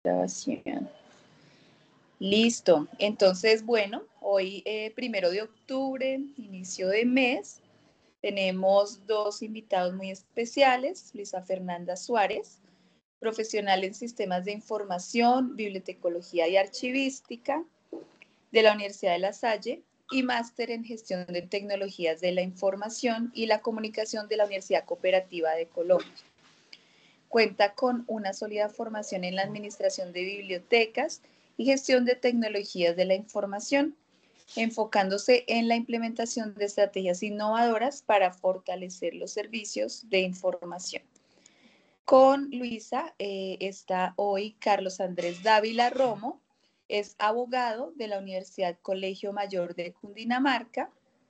Grabación. Listo. Entonces, bueno, hoy 1 de octubre, inicio de mes, tenemos dos invitados muy especiales, Luisa Fernanda Suárez, profesional en sistemas de información, bibliotecología y archivística de la Universidad de La Salle y máster en gestión de tecnologías de la información y la comunicación de la Universidad Cooperativa de Colombia. Cuenta con una sólida formación en la administración de bibliotecas y gestión de tecnologías de la información, enfocándose en la implementación de estrategias innovadoras para fortalecer los servicios de información. Con Luisa está hoy Carlos Andrés Dávila Romo, es abogado de la Universidad Colegio Mayor de Cundinamarca,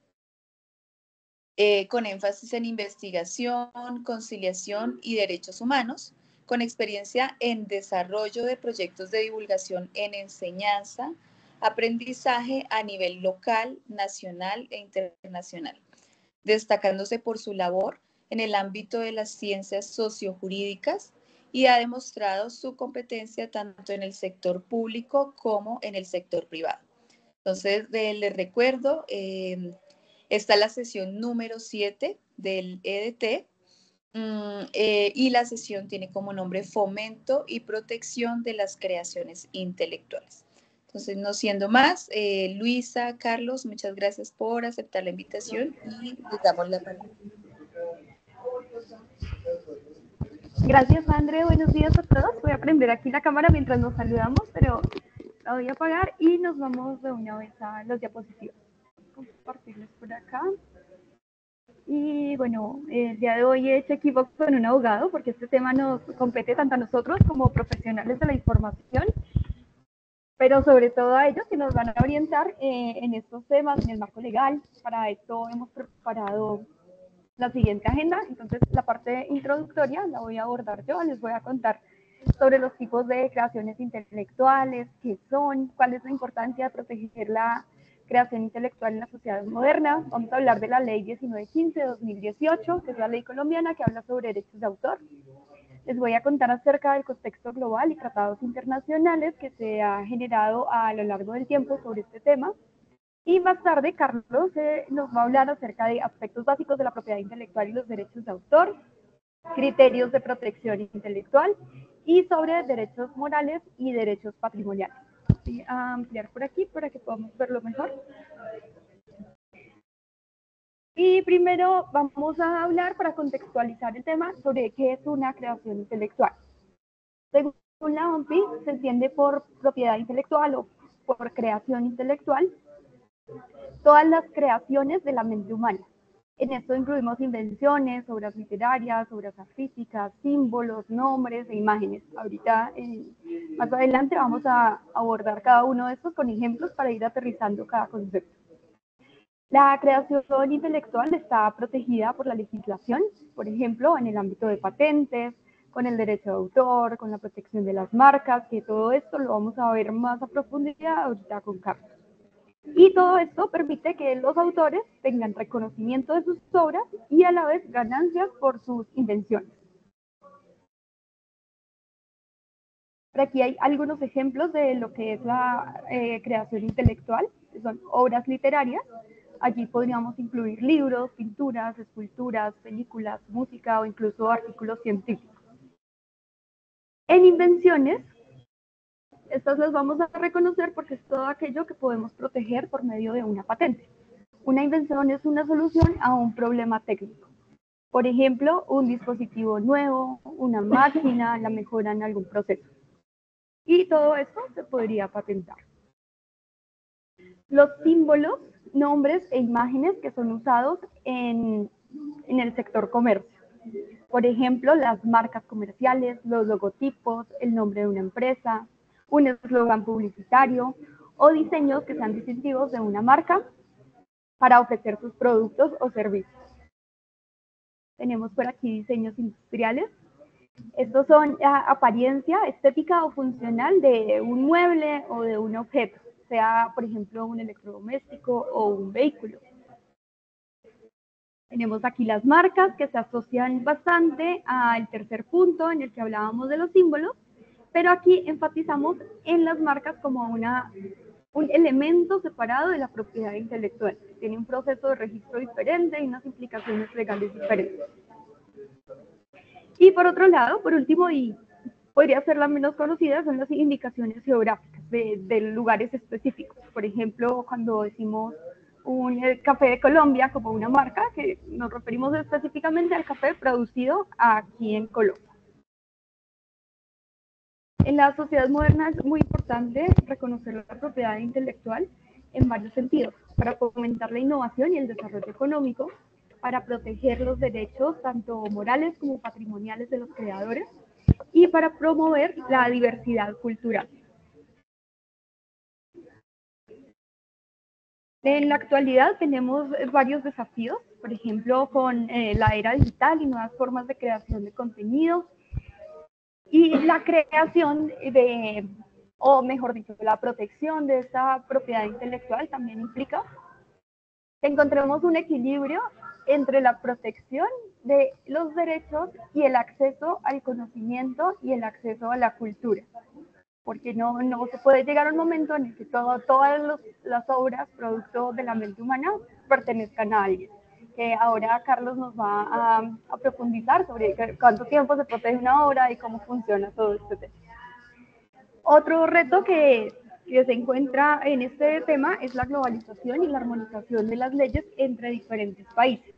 con énfasis en investigación, conciliación y derechos humanos, con experiencia en desarrollo de proyectos de divulgación en enseñanza, aprendizaje a nivel local, nacional e internacional, destacándose por su labor en el ámbito de las ciencias sociojurídicas y ha demostrado su competencia tanto en el sector público como en el sector privado. Entonces, les recuerdo, está la sesión número 7 del EDT y la sesión tiene como nombre Fomento y Protección de las Creaciones Intelectuales. Entonces, no siendo más, Luisa, Carlos, muchas gracias por aceptar la invitación y les damos la palabra. Gracias, André. Buenos días a todos. Voy a prender aquí la cámara mientras nos saludamos, pero la voy a apagar y nos vamos de una vez a las diapositivas. Compartirles por acá. Y bueno, el día de hoy he hecho equipo con un abogado porque este tema nos compete tanto a nosotros como profesionales de la información, pero sobre todo a ellos que nos van a orientar en estos temas, en el marco legal. Para esto hemos preparado la siguiente agenda. Entonces, la parte introductoria la voy a abordar yo, les voy a contar sobre los tipos de creaciones intelectuales, qué son, cuál es la importancia de proteger la creación intelectual en la sociedad moderna. Vamos a hablar de la ley 1915 de 2018, que es la ley colombiana que habla sobre derechos de autor. Les voy a contar acerca del contexto global y tratados internacionales que se ha generado a lo largo del tiempo sobre este tema. Y más tarde, Carlos nos va a hablar acerca de aspectos básicos de la propiedad intelectual y los derechos de autor, criterios de protección intelectual y sobre derechos morales y derechos patrimoniales. Voy a ampliar por aquí para que podamos verlo mejor. Y primero vamos a hablar, para contextualizar el tema, sobre qué es una creación intelectual. Según la OMPI, se entiende por propiedad intelectual o por creación intelectual todas las creaciones de la mente humana. En esto incluimos invenciones, obras literarias, obras artísticas, símbolos, nombres e imágenes. Ahorita, más adelante, vamos a abordar cada uno de estos con ejemplos para ir aterrizando cada concepto. La creación intelectual está protegida por la legislación, por ejemplo, en el ámbito de patentes, con el derecho de autor, con la protección de las marcas, que todo esto lo vamos a ver más a profundidad ahorita con Carlos. Y todo esto permite que los autores tengan reconocimiento de sus obras y a la vez ganancias por sus invenciones. Por aquí hay algunos ejemplos de lo que es la creación intelectual, que son obras literarias. Allí podríamos incluir libros, pinturas, esculturas, películas, música o incluso artículos científicos. En invenciones, estas las vamos a reconocer porque es todo aquello que podemos proteger por medio de una patente. Una invención es una solución a un problema técnico. Por ejemplo, un dispositivo nuevo, una máquina, la mejora en algún proceso. Y todo esto se podría patentar. Los símbolos, nombres e imágenes que son usados en el sector comercio. Por ejemplo, las marcas comerciales, los logotipos, el nombre de una empresa, un eslogan publicitario o diseños que sean distintivos de una marca para ofrecer sus productos o servicios. Tenemos por aquí diseños industriales. Estos son apariencia estética o funcional de un mueble o de un objeto, sea, por ejemplo, un electrodoméstico o un vehículo. Tenemos aquí las marcas que se asocian bastante al tercer punto en el que hablábamos de los símbolos, Pero aquí enfatizamos en las marcas como un elemento separado de la propiedad intelectual. Tiene un proceso de registro diferente y unas implicaciones legales diferentes. Y por otro lado, por último, y podría ser la menos conocida, son las indicaciones geográficas de lugares específicos. Por ejemplo, cuando decimos un café de Colombia como una marca, que nos referimos específicamente al café producido aquí en Colombia. En la sociedad moderna es muy importante reconocer la propiedad intelectual en varios sentidos, para fomentar la innovación y el desarrollo económico, para proteger los derechos tanto morales como patrimoniales de los creadores y para promover la diversidad cultural. En la actualidad tenemos varios desafíos, por ejemplo, con la era digital y nuevas formas de creación de contenido, y la creación o mejor dicho, la protección de esta propiedad intelectual también implica que encontremos un equilibrio entre la protección de los derechos y el acceso al conocimiento y el acceso a la cultura. Porque no se puede llegar a un momento en el que todas las obras, producto de la mente humana, pertenezcan a alguien. Que ahora Carlos nos va a profundizar sobre cuánto tiempo se protege una obra y cómo funciona todo este tema. Otro reto que se encuentra en este tema es la globalización y la armonización de las leyes entre diferentes países.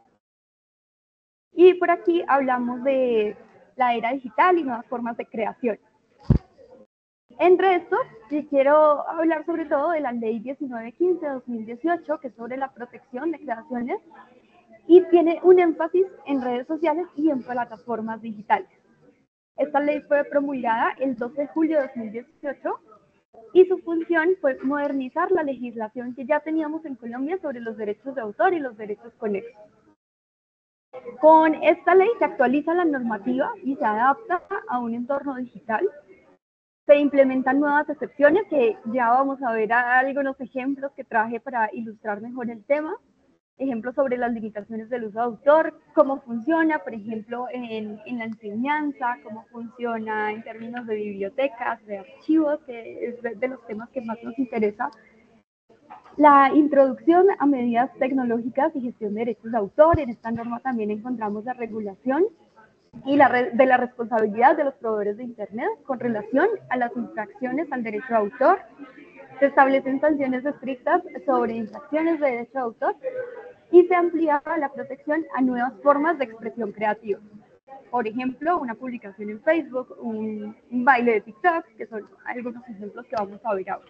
Y por aquí hablamos de la era digital y nuevas formas de creación. Entre estos, quiero hablar sobre todo de la Ley 1915 de 2018, que es sobre la protección de creaciones y tiene un énfasis en redes sociales y en plataformas digitales. Esta ley fue promulgada el 12 de julio de 2018 y su función fue modernizar la legislación que ya teníamos en Colombia sobre los derechos de autor y los derechos conexos. Con esta ley se actualiza la normativa y se adapta a un entorno digital. Se implementan nuevas excepciones que ya vamos a ver algunos ejemplos que traje para ilustrar mejor el tema. Ejemplos sobre las limitaciones del uso de autor, cómo funciona, por ejemplo, en la enseñanza, cómo funciona en términos de bibliotecas, de archivos, que es de los temas que más nos interesa. La introducción a medidas tecnológicas y gestión de derechos de autor. En esta norma también encontramos la regulación y de la responsabilidad de los proveedores de Internet con relación a las infracciones al derecho de autor. Se establecen sanciones estrictas sobre infracciones de derecho de autor y se amplía la protección a nuevas formas de expresión creativa. Por ejemplo, una publicación en Facebook, un baile de TikTok, que son algunos ejemplos que vamos a ver ahora.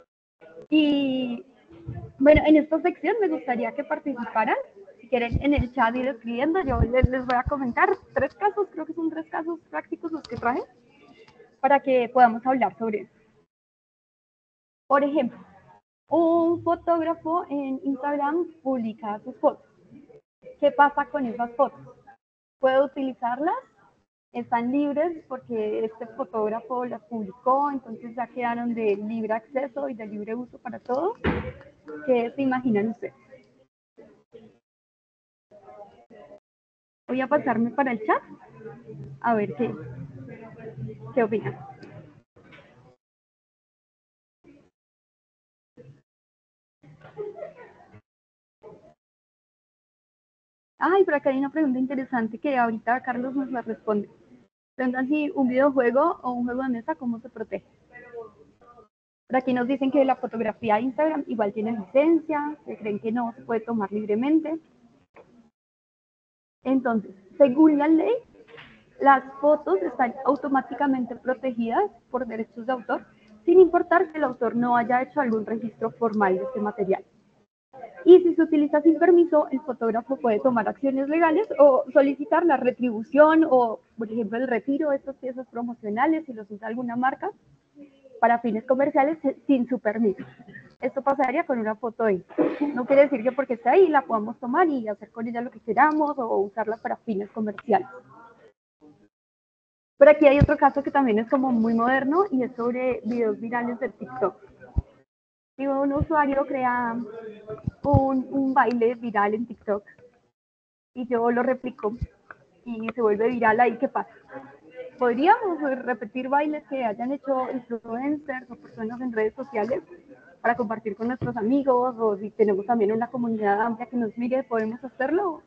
Y bueno, en esta sección me gustaría que participaran. Si quieren en el chat ir escribiendo, yo les voy a comentar 3 casos, creo que son 3 casos prácticos los que traje, para que podamos hablar sobre eso. Por ejemplo, un fotógrafo en Instagram publica sus fotos. ¿Qué pasa con esas fotos? ¿Puedo utilizarlas? Están libres porque este fotógrafo las publicó, entonces ya quedaron de libre acceso y de libre uso para todos. ¿Qué se imaginan ustedes? Voy a pasarme para el chat a ver qué opinan. Ay, por acá hay una pregunta interesante que ahorita Carlos nos la responde. Preguntan si un videojuego o un juego de mesa, ¿cómo se protege? Por aquí nos dicen que la fotografía de Instagram igual tiene licencia, que creen que no se puede tomar libremente. Entonces, según la ley, las fotos están automáticamente protegidas por derechos de autor, sin importar que el autor no haya hecho algún registro formal de este material. Y si se utiliza sin permiso, el fotógrafo puede tomar acciones legales o solicitar la retribución o, por ejemplo, el retiro de estas piezas promocionales si los usa alguna marca para fines comerciales sin su permiso. Esto pasaría con una foto de Instagram. No quiere decir que porque está ahí la podamos tomar y hacer con ella lo que queramos o usarla para fines comerciales. Por aquí hay otro caso que también es como muy moderno y es sobre videos virales de TikTok. Si un usuario crea un baile viral en TikTok y yo lo replico y se vuelve viral, ahí ¿qué pasa? podríamos repetir bailes que hayan hecho influencers o personas en redes sociales para compartir con nuestros amigos, o si tenemos también una comunidad amplia que nos mire, podemos hacerlo.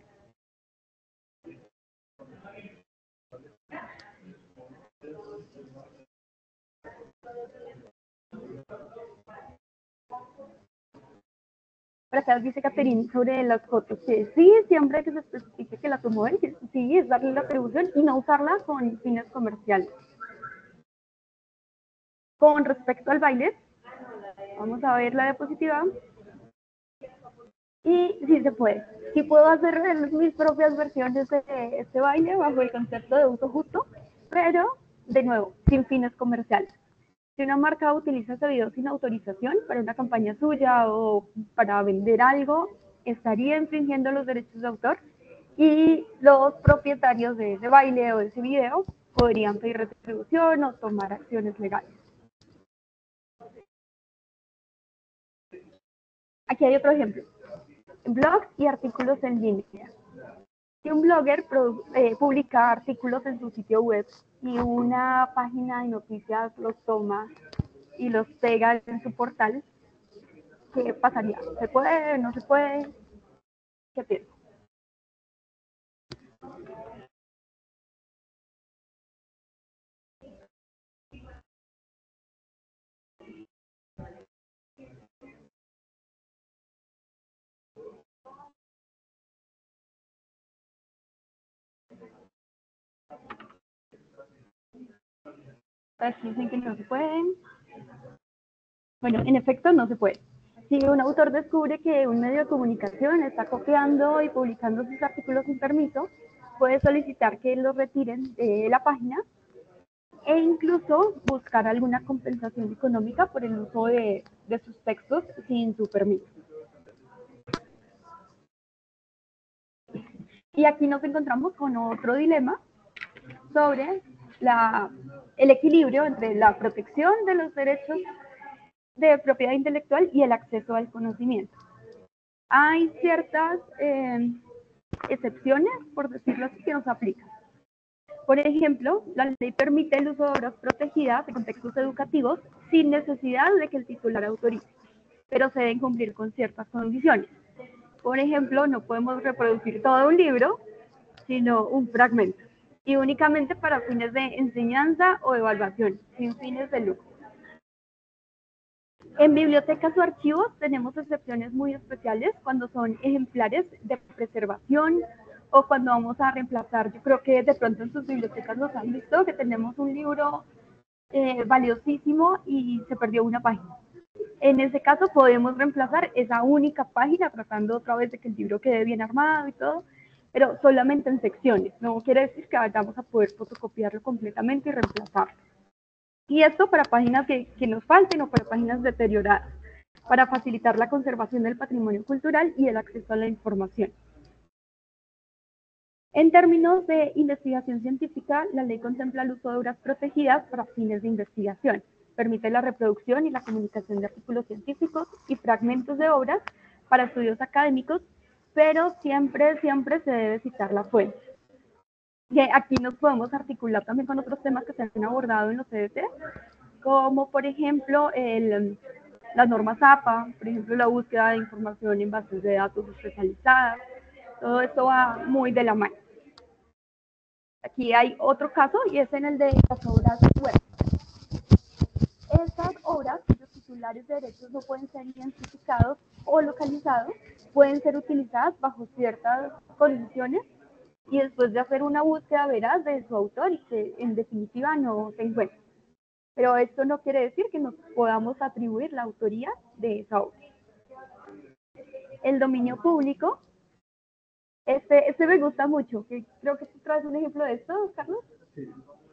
Por acá dice Caterine sobre las fotos, que sí, siempre que se especifique que la tomó él, que sí, es darle la atribución y no usarla con fines comerciales. Con respecto al baile, vamos a ver la diapositiva. Y sí se puede. Sí puedo hacer mis propias versiones de este baile bajo el concepto de uso justo, pero, de nuevo, sin fines comerciales. Si una marca utiliza ese video sin autorización para una campaña suya o para vender algo, estaría infringiendo los derechos de autor y los propietarios de ese baile o de ese video podrían pedir retribución o tomar acciones legales. Aquí hay otro ejemplo. Blogs y artículos en línea. Si un blogger publica artículos en su sitio web y una página de noticias los toma y los pega en su portal, ¿qué pasaría? ¿Se puede? ¿No se puede? ¿Qué piensas? Aquí dicen que no se pueden. Bueno, en efecto no se puede. Si un autor descubre que un medio de comunicación está copiando y publicando sus artículos sin permiso, puede solicitar que los retiren de la página e incluso buscar alguna compensación económica por el uso de sus textos sin su permiso. Y aquí nos encontramos con otro dilema sobre el equilibrio entre la protección de los derechos de propiedad intelectual y el acceso al conocimiento. Hay ciertas excepciones, por decirlo así, que nos aplican. Por ejemplo, la ley permite el uso de obras protegidas en contextos educativos sin necesidad de que el titular autorice, pero se deben cumplir con ciertas condiciones. Por ejemplo, no podemos reproducir todo un libro, sino un fragmento, y únicamente para fines de enseñanza o evaluación, sin fines de lucro. En bibliotecas o archivos tenemos excepciones muy especiales cuando son ejemplares de preservación o cuando vamos a reemplazar. Yo creo que de pronto en sus bibliotecas nos han visto que tenemos un libro valiosísimo y se perdió una página. En ese caso podemos reemplazar esa única página tratando otra vez de que el libro quede bien armado y todo, pero solamente en secciones. No quiere decir que vayamos a poder fotocopiarlo completamente y reemplazarlo. Y esto para páginas que nos falten o para páginas deterioradas, para facilitar la conservación del patrimonio cultural y el acceso a la información. En términos de investigación científica, la ley contempla el uso de obras protegidas para fines de investigación. Permite la reproducción y la comunicación de artículos científicos y fragmentos de obras para estudios académicos, pero siempre se debe citar la fuente. Que aquí nos podemos articular también con otros temas que se han abordado en los CDT, como por ejemplo las normas APA, por ejemplo la búsqueda de información en bases de datos especializadas. Todo esto va muy de la mano. Aquí hay otro caso y es en el de las obras web. Estas obras, cuyos titulares de derechos no pueden ser identificados o localizados, pueden ser utilizadas bajo ciertas condiciones y después de hacer una búsqueda veraz de su autor y que en definitiva no se encuentra. Pero esto no quiere decir que nos podamos atribuir la autoría de esa obra. El dominio público, este me gusta mucho, que creo que tú traes un ejemplo de esto, Carlos. Sí.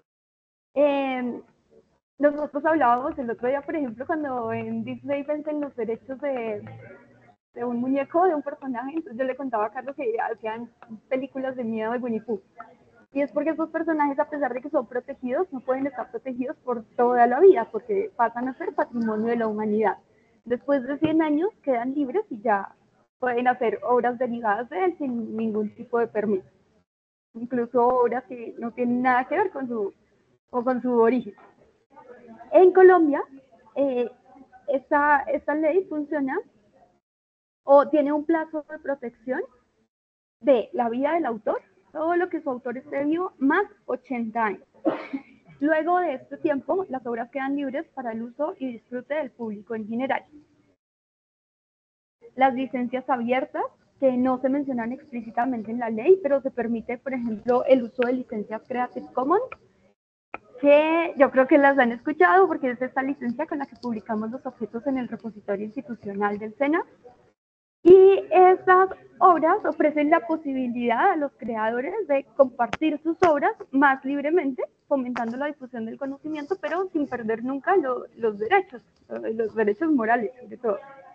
Nosotros hablábamos el otro día, por ejemplo, cuando en Disney venden los derechos de un muñeco, de un personaje, entonces yo le contaba a Carlos que hacían películas de miedo de Winnie Pooh. Y es porque esos personajes, a pesar de que son protegidos, no pueden estar protegidos por toda la vida, porque pasan a ser patrimonio de la humanidad. Después de 100 años quedan libres y ya pueden hacer obras derivadas de él sin ningún tipo de permiso. Incluso obras que no tienen nada que ver con su o con su origen. En Colombia, esta ley funciona o tiene un plazo de protección de la vida del autor, todo lo que su autor esté vivo, más 80 años. Luego de este tiempo, las obras quedan libres para el uso y disfrute del público en general. Las licencias abiertas, que no se mencionan explícitamente en la ley, pero se permite, por ejemplo, el uso de licencias Creative Commons, que yo creo que las han escuchado porque es esta licencia con la que publicamos los objetos en el repositorio institucional del SENA. Y estas obras ofrecen la posibilidad a los creadores de compartir sus obras más libremente, fomentando la difusión del conocimiento, pero sin perder nunca los derechos morales, sobre todo.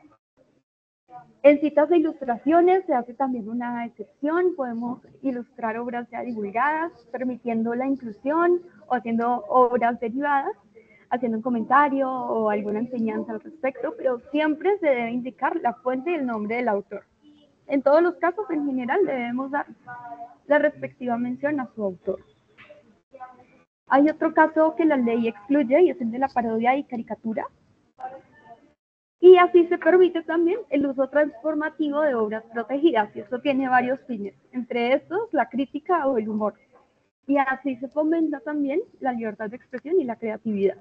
En citas e ilustraciones se hace también una excepción, podemos ilustrar obras ya divulgadas, permitiendo la inclusión o haciendo obras derivadas, haciendo un comentario o alguna enseñanza al respecto, pero siempre se debe indicar la fuente y el nombre del autor. En todos los casos, en general, debemos dar la respectiva mención a su autor. Hay otro caso que la ley excluye y es el de la parodia y caricatura. Y así se permite también el uso transformativo de obras protegidas, y esto tiene varios fines, entre estos la crítica o el humor. Y así se fomenta también la libertad de expresión y la creatividad.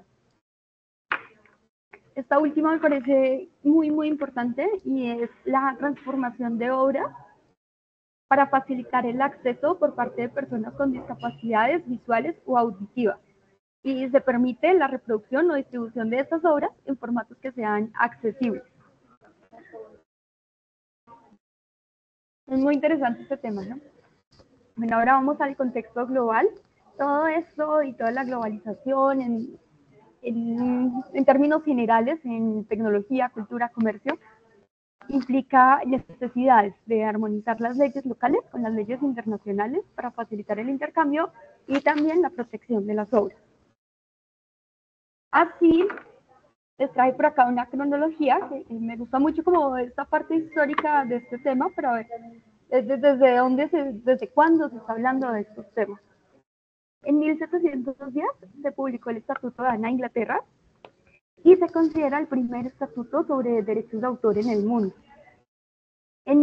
Esta última me parece muy, muy importante y es la transformación de obras para facilitar el acceso por parte de personas con discapacidades visuales o auditivas. Y se permite la reproducción o distribución de estas obras en formatos que sean accesibles. Es muy interesante este tema, ¿no? Bueno, ahora vamos al contexto global. Todo esto y toda la globalización en términos generales, en tecnología, cultura, comercio, implica necesidades de armonizar las leyes locales con las leyes internacionales para facilitar el intercambio y también la protección de las obras. Así, les trae por acá una cronología, que me gusta mucho como esta parte histórica de este tema, para ver desde cuándo se está hablando de estos temas. En 1710 se publicó el Estatuto de Ana, Inglaterra, y se considera el primer estatuto sobre derechos de autor en el mundo. En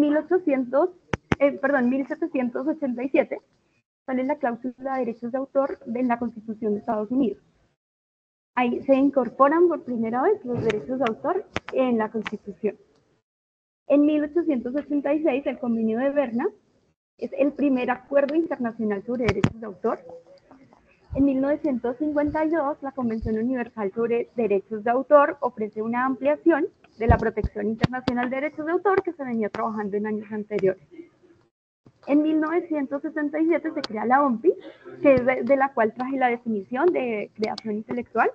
1787 sale la cláusula de derechos de autor de la Constitución de Estados Unidos. Ahí se incorporan por primera vez los derechos de autor en la Constitución. En 1886, el Convenio de Berna es el primer acuerdo internacional sobre derechos de autor. En 1952, la Convención Universal sobre Derechos de Autor ofrece una ampliación de la protección internacional de derechos de autor que se venía trabajando en años anteriores. En 1967 se crea la OMPI, que es de la cual traje la definición de creación intelectual.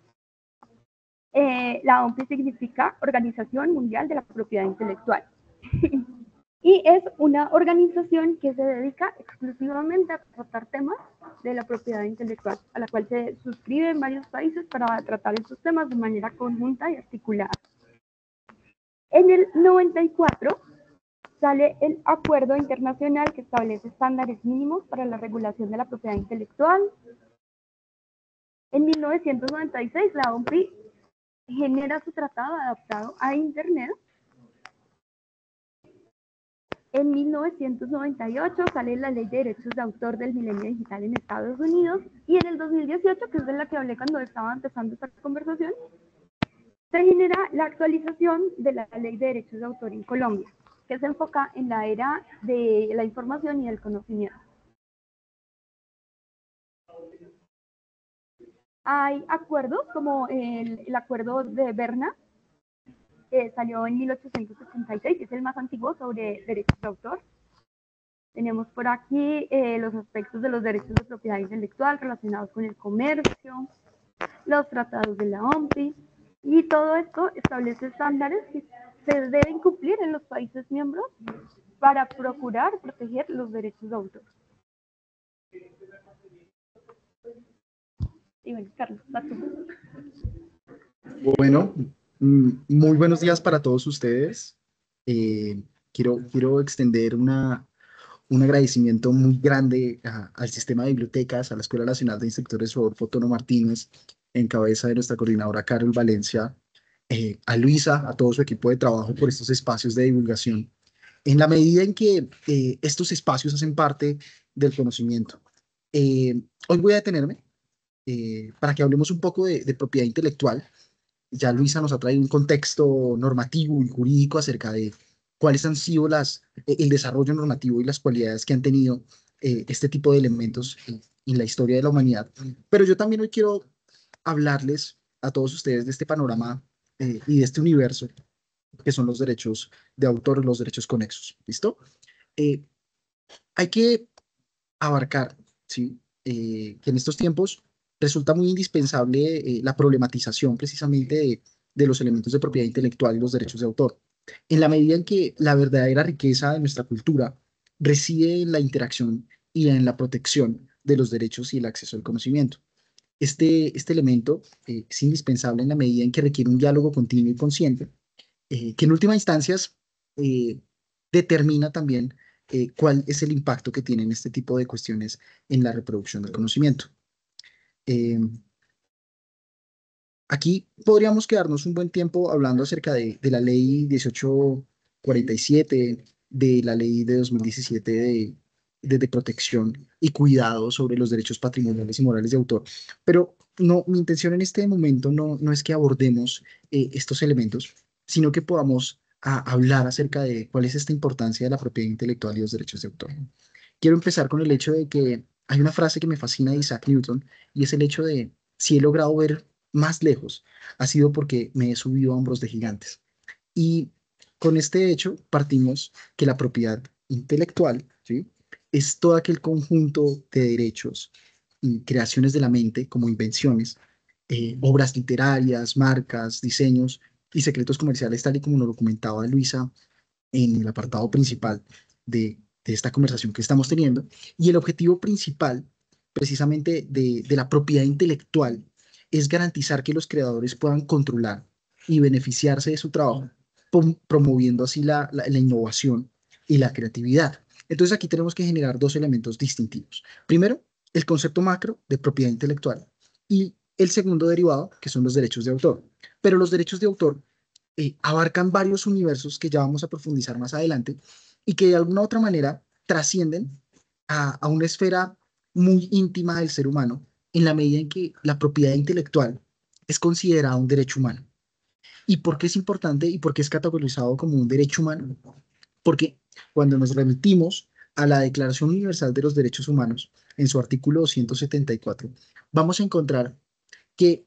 La OMPI significa Organización Mundial de la Propiedad Intelectual. Y es una organización que se dedica exclusivamente a tratar temas de la propiedad intelectual, a la cual se suscriben varios países para tratar estos temas de manera conjunta y articulada. En el 94 sale el Acuerdo Internacional que establece estándares mínimos para la regulación de la propiedad intelectual. En 1996 la OMPI genera su tratado adaptado a Internet. En 1998 sale la Ley de Derechos de Autor del Milenio Digital en Estados Unidos, y en el 2018, que es de la que hablé cuando estaba empezando esta conversación, se genera la actualización de la Ley de Derechos de Autor en Colombia, que se enfoca en la era de la información y del conocimiento. Hay acuerdos como el Acuerdo de Berna, que salió en 1886, que es el más antiguo sobre derechos de autor. Tenemos por aquí los aspectos de los derechos de propiedad intelectual relacionados con el comercio, los tratados de la OMPI, y todo esto establece estándares que se deben cumplir en los países miembros para procurar proteger los derechos de autor. Y bueno, Carlos, vas tú. Bueno, muy buenos días para todos ustedes. Quiero extender un agradecimiento muy grande al sistema de bibliotecas, a la Escuela Nacional de Instructores Rodolfo Tono Martínez, en cabeza de nuestra coordinadora Carol Valencia, a Luisa, a todo su equipo de trabajo por estos espacios de divulgación, en la medida en que estos espacios hacen parte del conocimiento. Hoy voy a detenerme para que hablemos un poco de propiedad intelectual. Ya Luisa nos ha traído un contexto normativo y jurídico acerca de cuáles han sido el desarrollo normativo y las cualidades que han tenido este tipo de elementos en la historia de la humanidad. Pero yo también hoy quiero hablarles a todos ustedes de este panorama y de este universo que son los derechos de autor, los derechos conexos. ¿Listo? Eh, Hay que abarcar, ¿sí? Que en estos tiempos resulta muy indispensable la problematización precisamente de los elementos de propiedad intelectual y los derechos de autor, en la medida en que la verdadera riqueza de nuestra cultura reside en la interacción y en la protección de los derechos y el acceso al conocimiento. Este elemento es indispensable en la medida en que requiere un diálogo continuo y consciente, que en última instancia eh, determina también cuál es el impacto que tienen este tipo de cuestiones en la reproducción del conocimiento. Eh, Aquí podríamos quedarnos un buen tiempo hablando acerca de la ley 1847, de la ley de 2017 de protección y cuidado sobre los derechos patrimoniales y morales de autor. Pero no, mi intención en este momento no es que abordemos estos elementos, sino que podamos hablar acerca de cuál es esta importancia de la propiedad intelectual y los derechos de autor. Quiero empezar con el hecho de que hay una frase que me fascina de Isaac Newton, y es el hecho de: si he logrado ver más lejos, ha sido porque me he subido a hombros de gigantes. Y con este hecho partimos que la propiedad intelectual, ¿sí?, es todo aquel conjunto de derechos y creaciones de la mente, como invenciones, obras literarias, marcas, diseños y secretos comerciales, tal y como nos lo comentaba Luisa en el apartado principal de esta conversación que estamos teniendo. Y el objetivo principal, precisamente, de la propiedad intelectual es garantizar que los creadores puedan controlar y beneficiarse de su trabajo, promoviendo así la innovación y la creatividad. Entonces aquí tenemos que generar dos elementos distintivos. Primero, el concepto macro de propiedad intelectual, y el segundo derivado, que son los derechos de autor. Pero los derechos de autor abarcan varios universos que ya vamos a profundizar más adelante, y que de alguna u otra manera trascienden a una esfera muy íntima del ser humano, en la medida en que la propiedad intelectual es considerada un derecho humano. ¿Y por qué es importante y por qué es categorizado como un derecho humano? Porque cuando nos remitimos a la Declaración Universal de los Derechos Humanos, en su artículo 274, vamos a encontrar que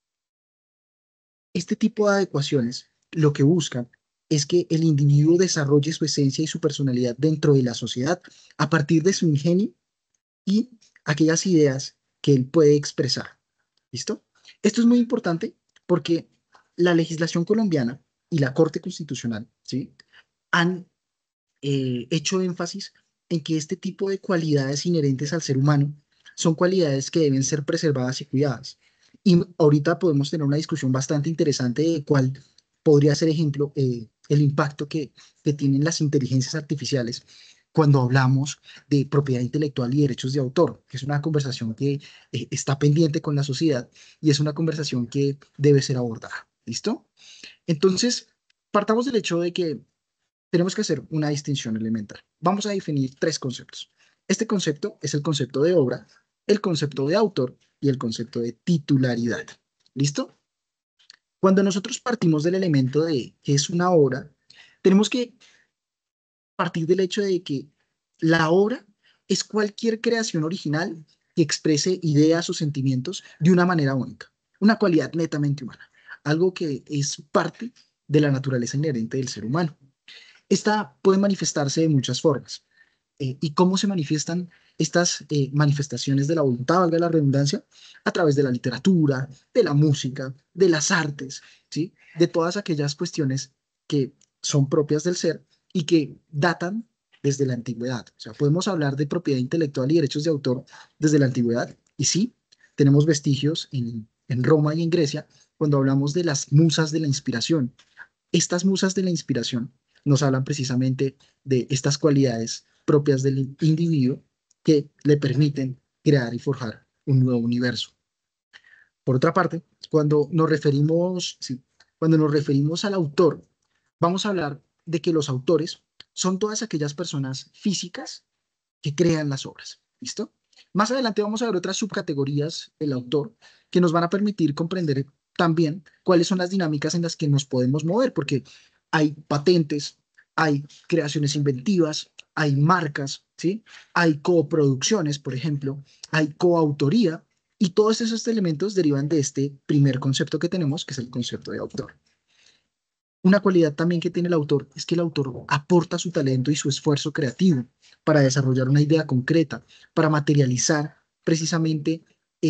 este tipo de adecuaciones lo que buscan es que el individuo desarrolle su esencia y su personalidad dentro de la sociedad a partir de su ingenio y aquellas ideas que él puede expresar. ¿Listo? Esto es muy importante porque la legislación colombiana y la Corte Constitucional, ¿sí?, han hecho énfasis en que este tipo de cualidades inherentes al ser humano son cualidades que deben ser preservadas y cuidadas. Y ahorita podemos tener una discusión bastante interesante de cuál podría ser, ejemplo, el impacto que tienen las inteligencias artificiales cuando hablamos de propiedad intelectual y derechos de autor, que es una conversación que está pendiente con la sociedad y es una conversación que debe ser abordada. ¿Listo? Entonces, partamos del hecho de que tenemos que hacer una distinción elemental. Vamos a definir tres conceptos. Este concepto es el concepto de obra, el concepto de autor y el concepto de titularidad. ¿Listo? Cuando nosotros partimos del elemento de qué es una obra, tenemos que partir del hecho de que la obra es cualquier creación original que exprese ideas o sentimientos de una manera única, una cualidad netamente humana, algo que es parte de la naturaleza inherente del ser humano. Esta puede manifestarse de muchas formas. ¿Y cómo se manifiestan estas manifestaciones de la voluntad, valga la redundancia? A través de la literatura, de la música, de las artes, ¿sí?, de todas aquellas cuestiones que son propias del ser y que datan desde la antigüedad. O sea, podemos hablar de propiedad intelectual y derechos de autor desde la antigüedad, y sí, tenemos vestigios en Roma y en Grecia cuando hablamos de las musas de la inspiración. Estas musas de la inspiración nos hablan precisamente de estas cualidades propias del individuo que le permiten crear y forjar un nuevo universo. Por otra parte, cuando nos referimos al autor, vamos a hablar de que los autores son todas aquellas personas físicas que crean las obras. ¿Listo? Más adelante vamos a ver otras subcategorías del autor que nos van a permitir comprender también cuáles son las dinámicas en las que nos podemos mover, porque hay patentes, hay creaciones inventivas, hay marcas, ¿sí? Hay coproducciones, por ejemplo, hay coautoría, y todos esos elementos derivan de este primer concepto que tenemos, que es el concepto de autor. Una cualidad también que tiene el autor es que el autor aporta su talento y su esfuerzo creativo para desarrollar una idea concreta, para materializar precisamente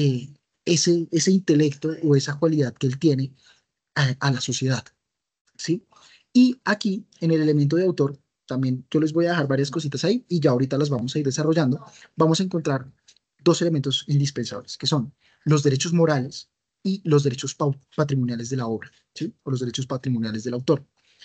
ese intelecto o esa cualidad que él tiene a la sociedad, ¿sí? Y aquí, en el elemento de autor, también yo les voy a dejar varias cositas ahí y ya ahorita las vamos a ir desarrollando. Vamos a encontrar dos elementos indispensables, que son los derechos morales y los derechos patrimoniales de la obra, ¿sí? O los derechos patrimoniales del autor.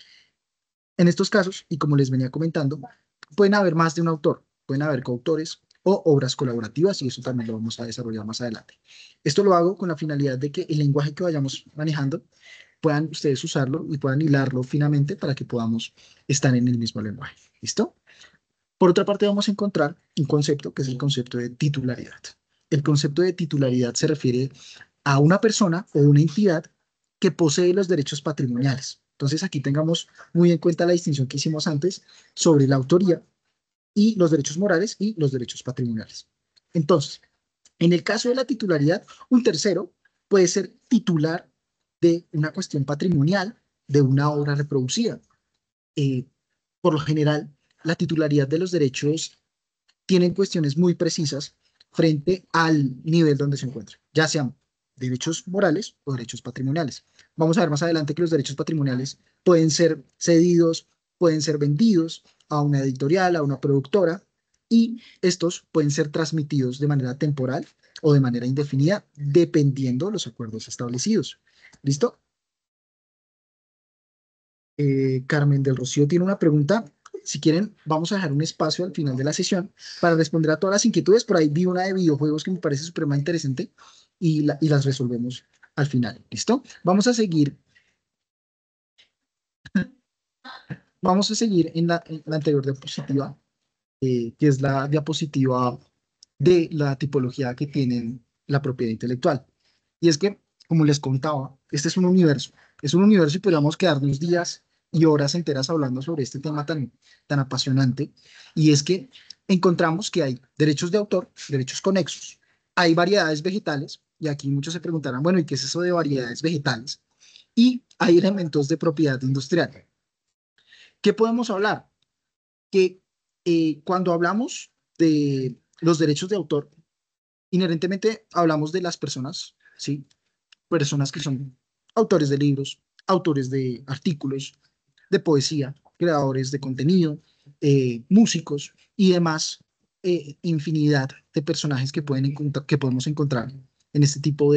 En estos casos, y como les venía comentando, pueden haber más de un autor, pueden haber coautores o obras colaborativas, y eso también lo vamos a desarrollar más adelante. Esto lo hago con la finalidad de que el lenguaje que vayamos manejando puedan ustedes usarlo y puedan hilarlo finamente para que podamos estar en el mismo lenguaje. ¿Listo? Por otra parte, vamos a encontrar un concepto que es el concepto de titularidad. El concepto de titularidad se refiere a una persona o una entidad que posee los derechos patrimoniales. Entonces, aquí tengamos muy en cuenta la distinción que hicimos antes sobre la autoría y los derechos morales y los derechos patrimoniales. Entonces, en el caso de la titularidad, un tercero puede ser titular de una cuestión patrimonial de una obra reproducida. Por lo general, la titularidad de los derechos tienen cuestiones muy precisas frente al nivel donde se encuentra, ya sean derechos morales o derechos patrimoniales. Vamos a ver más adelante que los derechos patrimoniales pueden ser cedidos, pueden ser vendidos a una editorial, a una productora, y estos pueden ser transmitidos de manera temporal o de manera indefinida, dependiendo de los acuerdos establecidos. ¿Listo? Carmen del Rocío tiene una pregunta. Si quieren, vamos a dejar un espacio al final de la sesión para responder a todas las inquietudes. Por ahí vi una de videojuegos que me parece supremamente interesante y las resolvemos al final. ¿Listo? Vamos a seguir en la anterior diapositiva, que es la diapositiva de la tipología que tienen la propiedad intelectual. Y es que, como les contaba, este es un universo y podríamos quedarnos días y horas enteras hablando sobre este tema tan apasionante. Y es que encontramos que hay derechos de autor, derechos conexos, hay variedades vegetales, y aquí muchos se preguntarán, bueno, ¿y qué es eso de variedades vegetales? Y hay elementos de propiedad industrial. ¿Qué podemos hablar? Que cuando hablamos de los derechos de autor, inherentemente hablamos de las personas, ¿sí? Personas que son autores de libros, autores de artículos, de poesía, creadores de contenido, músicos y demás infinidad de personajes que que podemos encontrar en este tipo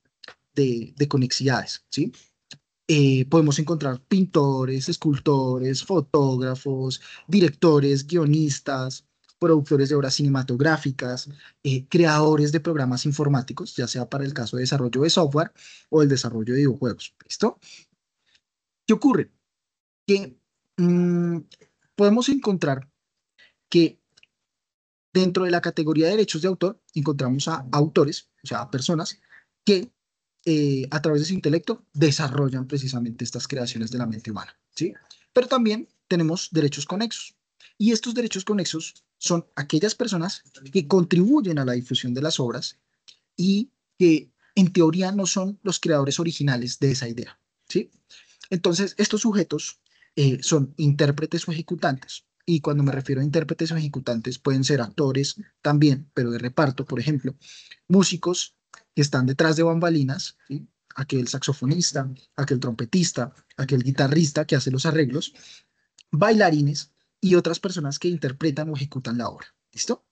de conexidades, ¿sí? Podemos encontrar pintores, escultores, fotógrafos, directores, guionistas, productores de obras cinematográficas, creadores de programas informáticos, ya sea para el caso de desarrollo de software o el desarrollo de videojuegos. ¿Listo? ¿Qué ocurre? Que mmm, podemos encontrar que dentro de la categoría de derechos de autor encontramos a autores, o sea, a personas que a través de su intelecto desarrollan precisamente estas creaciones de la mente humana, ¿sí? Pero también tenemos derechos conexos. Y estos derechos conexos son aquellas personas que contribuyen a la difusión de las obras y que en teoría no son los creadores originales de esa idea, ¿sí? Entonces, estos sujetos son intérpretes o ejecutantes. Y cuando me refiero a intérpretes o ejecutantes, pueden ser actores también, pero de reparto, por ejemplo, músicos que están detrás de bambalinas, ¿sí? Aquel saxofonista, aquel trompetista, aquel guitarrista que hace los arreglos, bailarines y otras personas que interpretan o ejecutan la obra. ¿Listo?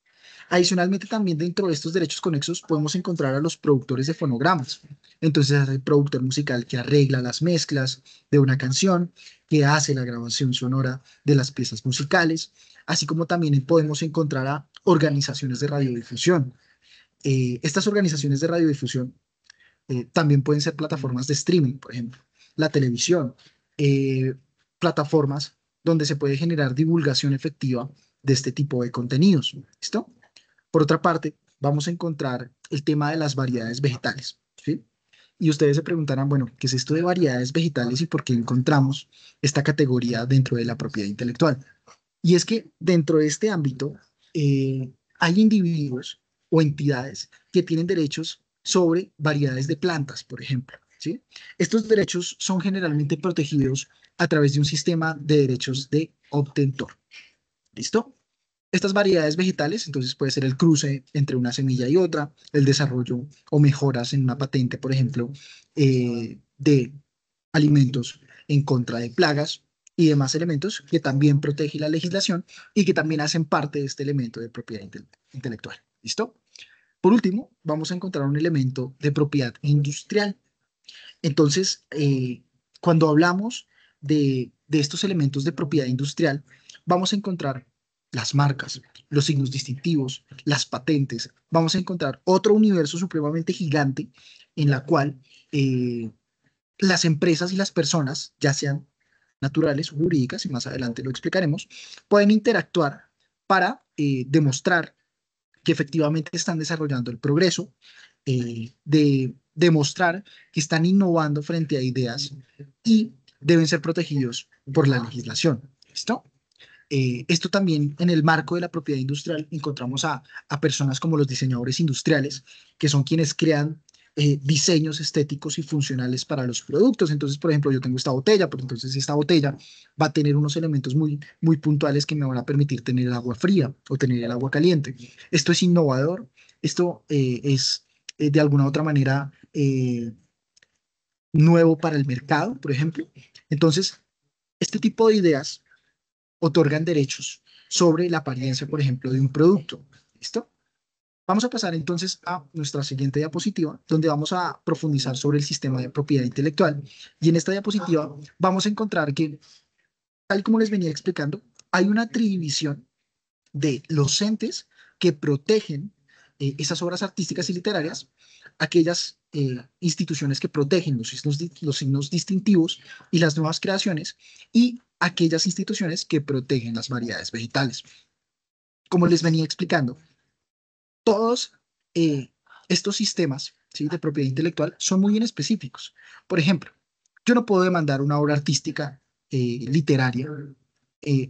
Adicionalmente, también dentro de estos derechos conexos podemos encontrar a los productores de fonogramas. Entonces, el productor musical que arregla las mezclas de una canción, que hace la grabación sonora de las piezas musicales, así como también podemos encontrar a organizaciones de radiodifusión. Estas organizaciones de radiodifusión también pueden ser plataformas de streaming, por ejemplo, la televisión, eh, plataformas donde se puede generar divulgación efectiva de este tipo de contenidos. ¿Listo? Por otra parte, vamos a encontrar el tema de las variedades vegetales, ¿sí? Y ustedes se preguntarán, bueno, ¿qué es esto de variedades vegetales y por qué encontramos esta categoría dentro de la propiedad intelectual? Y es que dentro de este ámbito hay individuos o entidades que tienen derechos sobre variedades de plantas, por ejemplo, ¿sí? Estos derechos son generalmente protegidos a través de un sistema de derechos de obtentor. ¿Listo? Estas variedades vegetales, entonces puede ser el cruce entre una semilla y otra, el desarrollo o mejoras en una patente, por ejemplo, de alimentos en contra de plagas y demás elementos que también protege la legislación y que también hacen parte de este elemento de propiedad intelectual. ¿Listo? Por último, vamos a encontrar un elemento de propiedad industrial. Entonces, cuando hablamos de estos elementos de propiedad industrial, vamos a encontrar las marcas, los signos distintivos, las patentes. Vamos a encontrar otro universo supremamente gigante en la cual las empresas y las personas, ya sean naturales o jurídicas, y más adelante lo explicaremos, pueden interactuar para demostrar que efectivamente están desarrollando el progreso, de demostrar que están innovando frente a ideas y deben ser protegidos por la legislación. ¿Listo? Esto también en el marco de la propiedad industrial encontramos a personas como los diseñadores industriales, que son quienes crean diseños estéticos y funcionales para los productos. Entonces, por ejemplo, yo tengo esta botella, pero entonces esta botella va a tener unos elementos muy, muy puntuales que me van a permitir tener el agua fría o tener el agua caliente. Esto es innovador, esto es de alguna u otra manera nuevo para el mercado, por ejemplo. Entonces, este tipo de ideas otorgan derechos sobre la apariencia, por ejemplo, de un producto. ¿Listo? Vamos a pasar entonces a nuestra siguiente diapositiva, donde vamos a profundizar sobre el sistema de propiedad intelectual. Y en esta diapositiva vamos a encontrar que, tal como les venía explicando, hay una división de los entes que protegen esas obras artísticas y literarias, aquellas instituciones que protegen los signos distintivos y las nuevas creaciones, y aquellas instituciones que protegen las variedades vegetales. Como les venía explicando, todos estos sistemas, ¿sí?, de propiedad intelectual son muy bien específicos. Por ejemplo, yo no puedo demandar una obra artística literaria eh,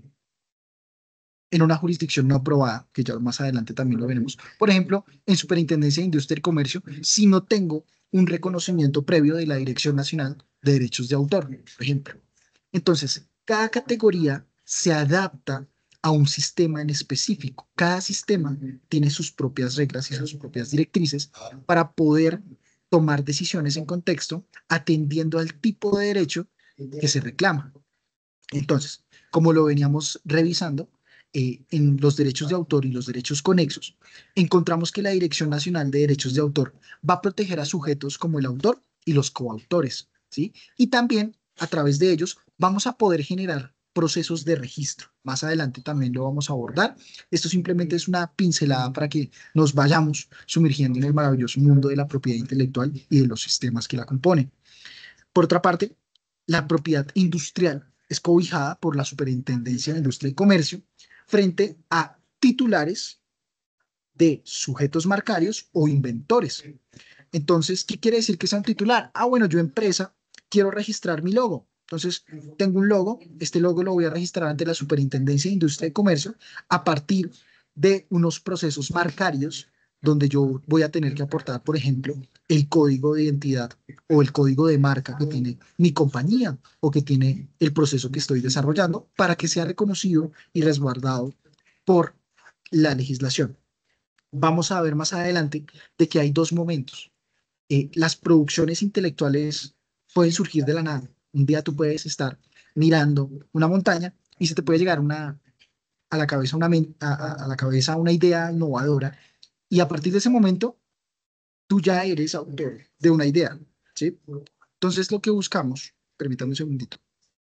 en una jurisdicción no aprobada, que ya más adelante también lo veremos. Por ejemplo, en Superintendencia de Industria y Comercio, si no tengo un reconocimiento previo de la Dirección Nacional de Derechos de Autor, por ejemplo. Entonces, cada categoría se adapta a un sistema en específico. Cada sistema tiene sus propias reglas y sus propias directrices para poder tomar decisiones en contexto atendiendo al tipo de derecho que se reclama. Entonces, como lo veníamos revisando, en los derechos de autor y los derechos conexos, encontramos que la Dirección Nacional de Derechos de Autor va a proteger a sujetos como el autor y los coautores, ¿sí? Y también a través de ellos vamos a poder generar procesos de registro. Más adelante también lo vamos a abordar. Esto simplemente es una pincelada para que nos vayamos sumergiendo en el maravilloso mundo de la propiedad intelectual y de los sistemas que la componen. Por otra parte, la propiedad industrial es cobijada por la Superintendencia de Industria y Comercio frente a titulares de sujetos marcarios o inventores. Entonces, ¿qué quiere decir que sea un titular? Ah, bueno, yo empresa quiero registrar mi logo. Entonces, tengo un logo, este logo lo voy a registrar ante la Superintendencia de Industria y Comercio a partir de unos procesos marcarios donde yo voy a tener que aportar, por ejemplo, el código de identidad o el código de marca que tiene mi compañía o que tiene el proceso que estoy desarrollando para que sea reconocido y resguardado por la legislación. Vamos a ver más adelante de que hay dos momentos. Las producciones intelectuales pueden surgir de la nada. Un día tú puedes estar mirando una montaña y se te puede llegar a la cabeza a la cabeza una idea innovadora y a partir de ese momento tú ya eres autor de una idea, ¿sí? Entonces lo que buscamos, permítame un segundito.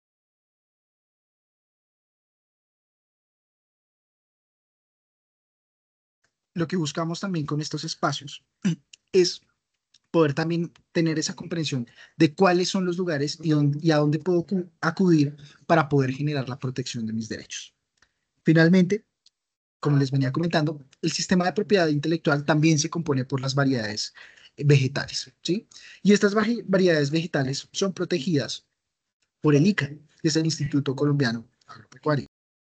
Lo que buscamos también con estos espacios es poder también tener esa comprensión de cuáles son los lugares y a dónde puedo acudir para poder generar la protección de mis derechos. Finalmente, como les venía comentando, el sistema de propiedad intelectual también se compone por las variedades vegetales, ¿sí? Y estas variedades vegetales son protegidas por el ICA, que es el Instituto Colombiano Agropecuario.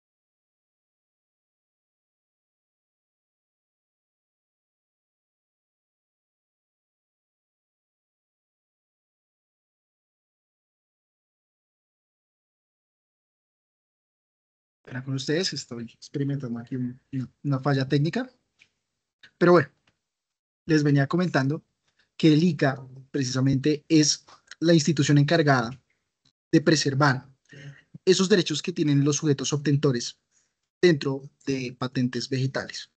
Espera con ustedes, estoy experimentando aquí una falla técnica, pero bueno, les venía comentando que el ICA precisamente es la institución encargada de preservar esos derechos que tienen los sujetos obtentores dentro de patentes vegetales.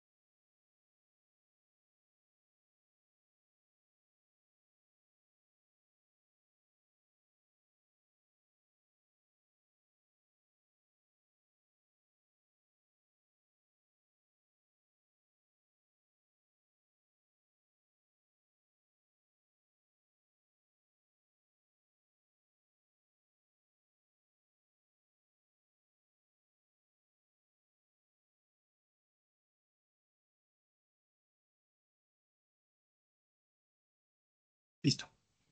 Listo.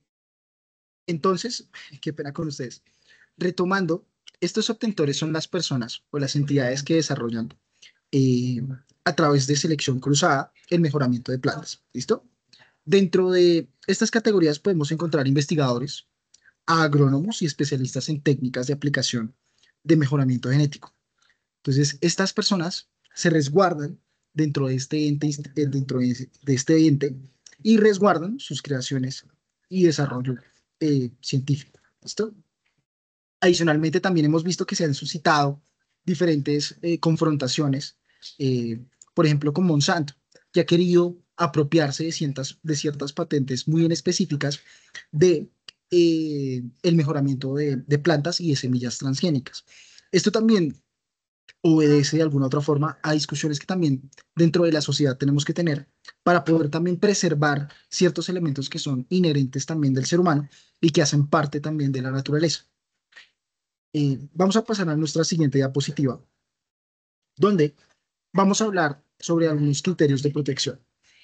Entonces, qué pena con ustedes. Retomando, estos obtentores son las personas o las entidades que desarrollan eh, a través de selección cruzada el mejoramiento de plantas. ¿Listo? Dentro de estas categorías podemos encontrar investigadores, agrónomos y especialistas en técnicas de aplicación de mejoramiento genético. Entonces, estas personas se resguardan dentro de este ente, de este ente y resguardan sus creaciones y desarrollo científico. ¿Listo? Adicionalmente, también hemos visto que se han suscitado diferentes confrontaciones, por ejemplo, con Monsanto, que ha querido apropiarse de ciertas patentes muy en específicas de el mejoramiento de plantas y de semillas transgénicas. Esto también obedece de alguna otra forma a discusiones que también dentro de la sociedad tenemos que tener para poder también preservar ciertos elementos que son inherentes también del ser humano y que hacen parte también de la naturaleza. Vamos a pasar a nuestra siguiente diapositiva, donde vamos a hablar sobre algunos criterios de protección.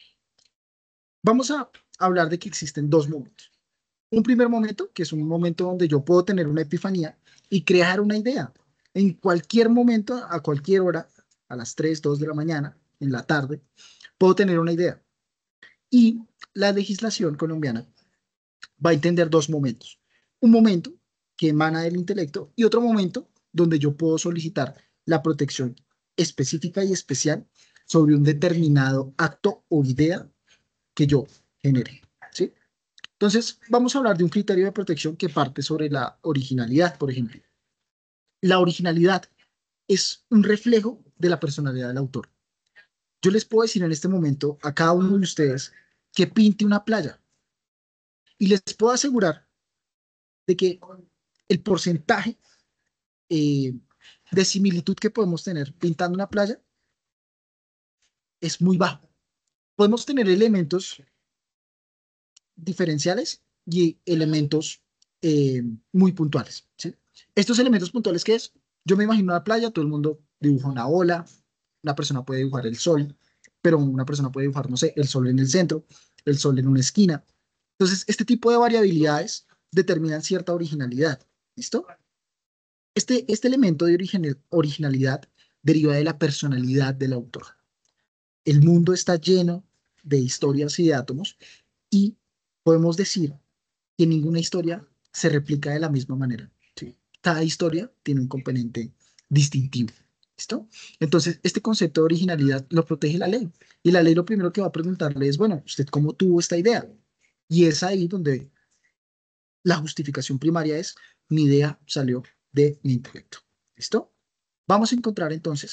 Vamos a hablar de que existen dos momentos. Un primer momento, que es un momento donde yo puedo tener una epifanía y crear una idea. En cualquier momento, a cualquier hora, a las 3, 2 de la mañana, en la tarde, puedo tener una idea. Y la legislación colombiana va a entender dos momentos. Un momento que emana del intelecto y otro momento donde yo puedo solicitar la protección específica y especial sobre un determinado acto o idea que yo genere. ¿Sí? Entonces, vamos a hablar de un criterio de protección que parte sobre la originalidad, por ejemplo. La originalidad es un reflejo de la personalidad del autor. Yo les puedo decir en este momento a cada uno de ustedes que pinte una playa y les puedo asegurar de que el porcentaje eh, de similitud que podemos tener pintando una playa es muy bajo. Podemos tener elementos diferenciales y elementos muy puntuales, ¿sí? Estos elementos puntuales, ¿qué es? Yo me imagino una playa, todo el mundo dibuja una ola, una persona puede dibujar el sol, pero una persona puede dibujar, no sé, el sol en el centro, el sol en una esquina. Entonces, este tipo de variabilidades determinan cierta originalidad. ¿Listo? Este elemento de originalidad deriva de la personalidad del autor. El mundo está lleno de historias y de átomos y podemos decir que ninguna historia se replica de la misma manera. ¿Sí? Cada historia tiene un componente distintivo. ¿Listo? Entonces, este concepto de originalidad lo protege la ley. Y la ley lo primero que va a preguntarle es, bueno, ¿usted cómo tuvo esta idea? Y es ahí donde la justificación primaria es, mi idea salió de mi intelecto. ¿Listo? Vamos a encontrar entonces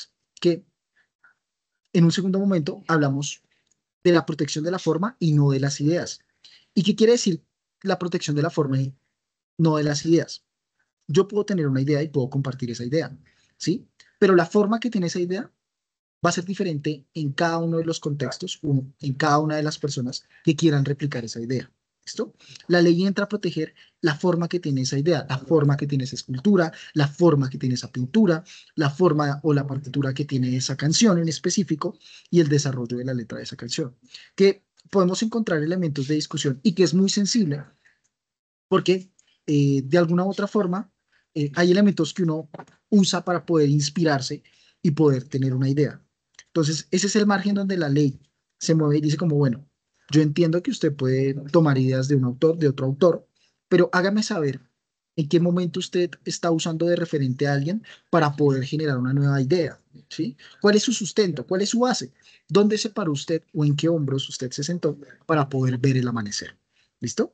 que en un segundo momento hablamos de la protección de la forma y no de las ideas. ¿Y qué quiere decir la protección de la forma y no de las ideas? Yo puedo tener una idea y puedo compartir esa idea, ¿sí? Pero la forma que tiene esa idea va a ser diferente en cada uno de los contextos, en cada una de las personas que quieran replicar esa idea. ¿Listo? La ley entra a proteger la forma que tiene esa idea, la forma que tiene esa escultura, la forma que tiene esa pintura, la forma o la partitura que tiene esa canción en específico y el desarrollo de la letra de esa canción. Que podemos encontrar elementos de discusión y que es muy sensible porque de alguna u otra forma hay elementos que uno usa para poder inspirarse y poder tener una idea. Entonces, ese es el margen donde la ley se mueve y dice como, bueno, yo entiendo que usted puede tomar ideas de un autor, de otro autor, pero hágame saber en qué momento usted está usando de referente a alguien para poder generar una nueva idea, ¿sí? ¿Cuál es su sustento? ¿Cuál es su base? ¿Dónde se paró usted o en qué hombros usted se sentó para poder ver el amanecer? ¿Listo?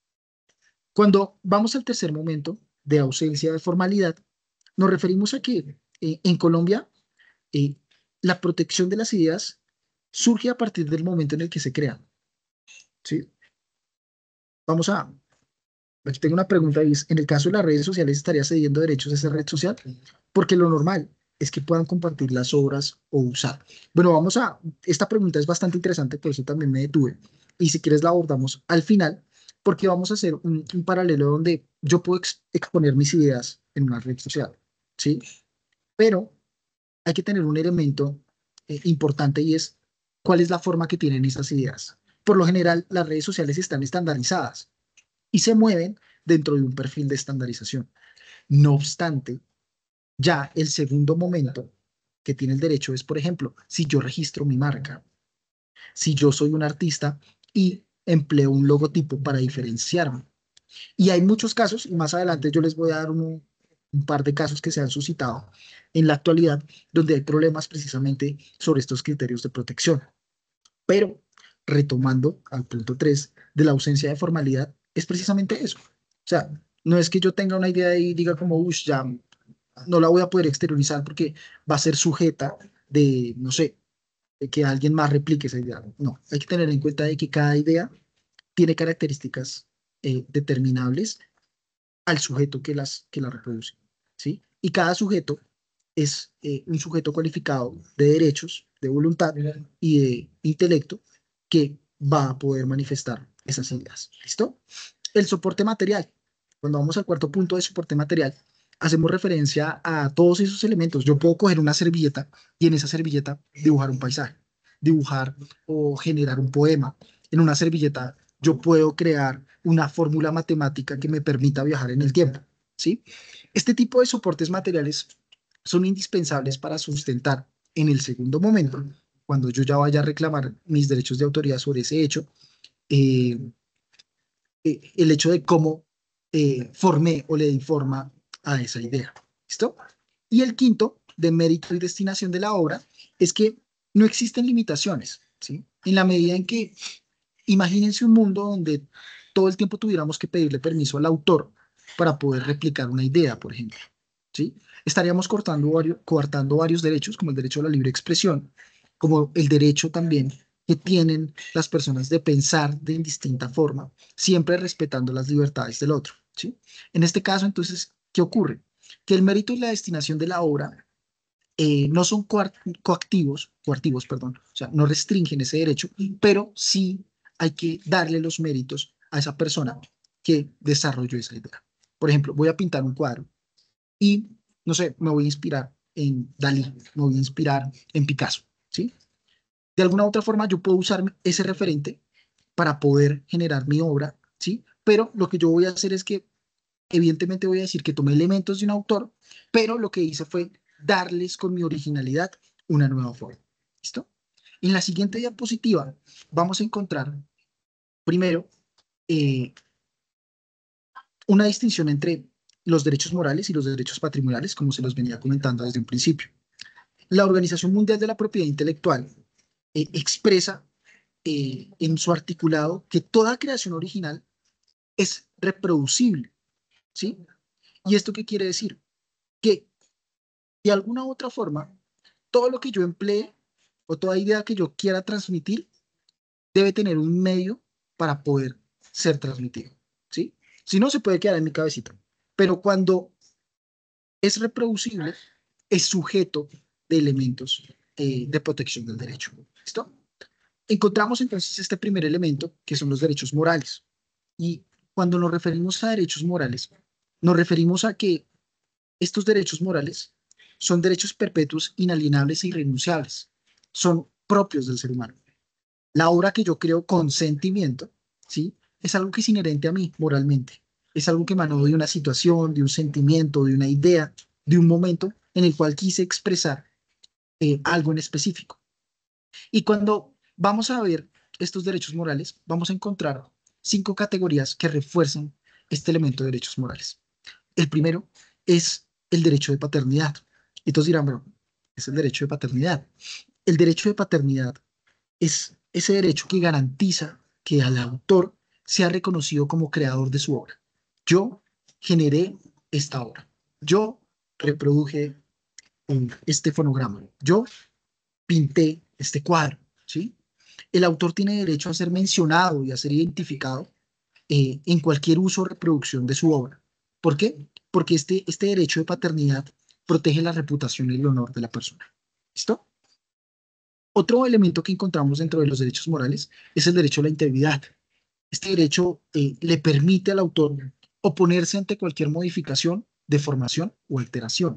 Cuando vamos al tercer momento de ausencia de formalidad, nos referimos a que en Colombia eh, la protección de las ideas surge a partir del momento en el que se crean. ¿Sí? Vamos a, aquí tengo una pregunta y es, en el caso de las redes sociales, ¿estaría cediendo derechos a esa red social? Porque lo normal es que puedan compartir las obras o usar. Bueno, esta pregunta es bastante interesante, por eso también me detuve. Y si quieres la abordamos al final, porque vamos a hacer un paralelo donde yo puedo exponer mis ideas en una red social, ¿sí? Pero hay que tener un elemento importante y es cuál es la forma que tienen esas ideas. Por lo general, las redes sociales están estandarizadas y se mueven dentro de un perfil de estandarización. No obstante, ya el segundo momento que tiene el derecho es, por ejemplo, si yo registro mi marca, si yo soy un artista y empleo un logotipo para diferenciarme. Y hay muchos casos, y más adelante yo les voy a dar un par de casos que se han suscitado en la actualidad, donde hay problemas precisamente sobre estos criterios de protección. Pero, retomando al punto 3 de la ausencia de formalidad, es precisamente eso. O sea, no es que yo tenga una idea y diga como, uff, ya no la voy a poder exteriorizar porque va a ser sujeta de, no sé, de que alguien más replique esa idea. No, hay que tener en cuenta de que cada idea tiene características determinables al sujeto que la reproduce, ¿sí? Y cada sujeto es un sujeto cualificado de derechos, de voluntad y de intelecto que va a poder manifestar esas ideas. ¿Listo? El soporte material. Cuando vamos al cuarto punto de soporte material, hacemos referencia a todos esos elementos. Yo puedo coger una servilleta y en esa servilleta dibujar un paisaje, dibujar o generar un poema. En una servilleta yo puedo crear una fórmula matemática que me permita viajar en el tiempo, ¿sí? Este tipo de soportes materiales son indispensables para sustentar en el segundo momento, cuando yo ya vaya a reclamar mis derechos de autoría sobre ese hecho, eh, el hecho de cómo formé o le di forma a esa idea. ¿Listo? Y el quinto, de mérito y destinación de la obra, es que no existen limitaciones, ¿sí? En la medida en que, imagínense un mundo donde todo el tiempo tuviéramos que pedirle permiso al autor para poder replicar una idea, por ejemplo, ¿sí? Estaríamos coartando varios derechos, como el derecho a la libre expresión, como el derecho también que tienen las personas de pensar de indistinta forma, siempre respetando las libertades del otro, ¿sí? En este caso, entonces, ¿qué ocurre? Que el mérito y la destinación de la obra no son coactivos, perdón, o sea, no restringen ese derecho, pero sí hay que darle los méritos a esa persona que desarrolló esa idea. Por ejemplo, voy a pintar un cuadro y, no sé, me voy a inspirar en Dalí, me voy a inspirar en Picasso, ¿sí? De alguna u otra forma yo puedo usar ese referente para poder generar mi obra, ¿sí? Pero lo que yo voy a hacer es que, evidentemente voy a decir que tomé elementos de un autor, pero lo que hice fue darles con mi originalidad una nueva forma. ¿Listo? En la siguiente diapositiva vamos a encontrar, primero, eh, una distinción entre los derechos morales y los derechos patrimoniales, como se los venía comentando desde un principio. La Organización Mundial de la Propiedad Intelectual expresa en su articulado que toda creación original es reproducible, ¿sí? ¿Y esto qué quiere decir? Que de alguna u otra forma, todo lo que yo emplee o toda idea que yo quiera transmitir debe tener un medio para poder ser transmitido, ¿sí? Si no, se puede quedar en mi cabecita. Pero cuando es reproducible, es sujeto de elementos de protección del derecho. ¿Listo? Encontramos entonces este primer elemento, que son los derechos morales. Y cuando nos referimos a derechos morales, nos referimos a que estos derechos morales son derechos perpetuos, inalienables e irrenunciables. Son propios del ser humano. La obra que yo creo con sentimiento, ¿sí? Es algo que es inherente a mí moralmente. Es algo que emanó de una situación, de un sentimiento, de una idea, de un momento en el cual quise expresar algo en específico. Y cuando vamos a ver estos derechos morales, vamos a encontrar 5 categorías que refuerzan este elemento de derechos morales. El primero es el derecho de paternidad. Y todos dirán, bueno, es el derecho de paternidad. El derecho de paternidad es ese derecho que garantiza que al autor sea reconocido como creador de su obra. Yo generé esta obra. Yo reproduje este fonograma. Yo pinté este cuadro, ¿sí? El autor tiene derecho a ser mencionado y a ser identificado en cualquier uso o reproducción de su obra. ¿Por qué? Porque este derecho de paternidad protege la reputación y el honor de la persona. ¿Listo? Otro elemento que encontramos dentro de los derechos morales es el derecho a la integridad. Este derecho le permite al autor oponerse ante cualquier modificación, deformación o alteración,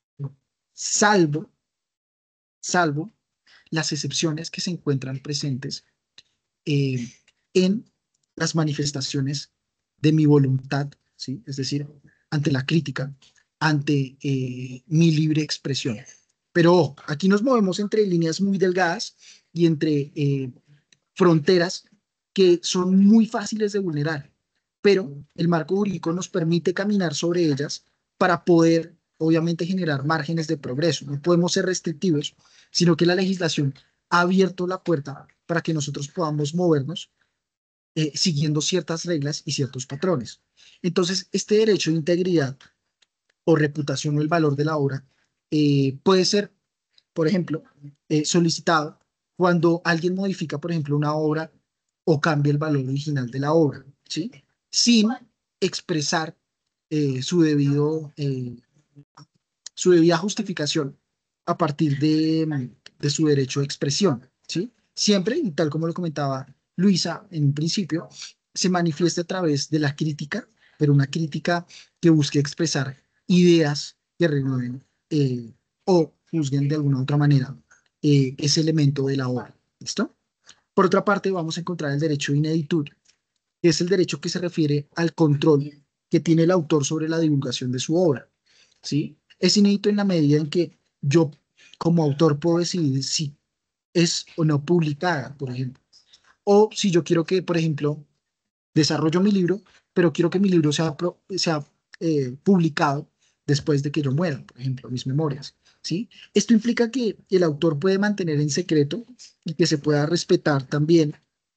salvo, salvo las excepciones que se encuentran presentes eh, en las manifestaciones de mi voluntad, ¿sí? Es decir, ante la crítica, ante mi libre expresión. Pero aquí nos movemos entre líneas muy delgadas y entre fronteras que son muy fáciles de vulnerar, pero el marco jurídico nos permite caminar sobre ellas para poder, obviamente, generar márgenes de progreso. No podemos ser restrictivos, sino que la legislación ha abierto la puerta para que nosotros podamos movernos siguiendo ciertas reglas y ciertos patrones. Entonces, este derecho de integridad o reputación o el valor de la obra puede ser, por ejemplo, solicitado cuando alguien modifica, por ejemplo, una obra o cambia el valor original de la obra, ¿sí? Sin expresar eh, su debido, eh, su debida justificación a partir de su derecho de expresión, ¿sí? Siempre, y tal como lo comentaba Luisa en un principio, se manifiesta a través de la crítica, pero una crítica que busque expresar ideas que renueven o juzguen de alguna otra manera ese elemento de la obra. ¿Listo? Por otra parte, vamos a encontrar el derecho de ineditud, que es el derecho que se refiere al control que tiene el autor sobre la divulgación de su obra. ¿Sí? Es inédito en la medida en que yo, como autor, puedo decidir si es o no publicada, por ejemplo. O si yo quiero que, por ejemplo, desarrollo mi libro, pero quiero que mi libro sea publicado después de que yo muera, por ejemplo, mis memorias. ¿Sí? Esto implica que el autor puede mantener en secreto y que se pueda respetar también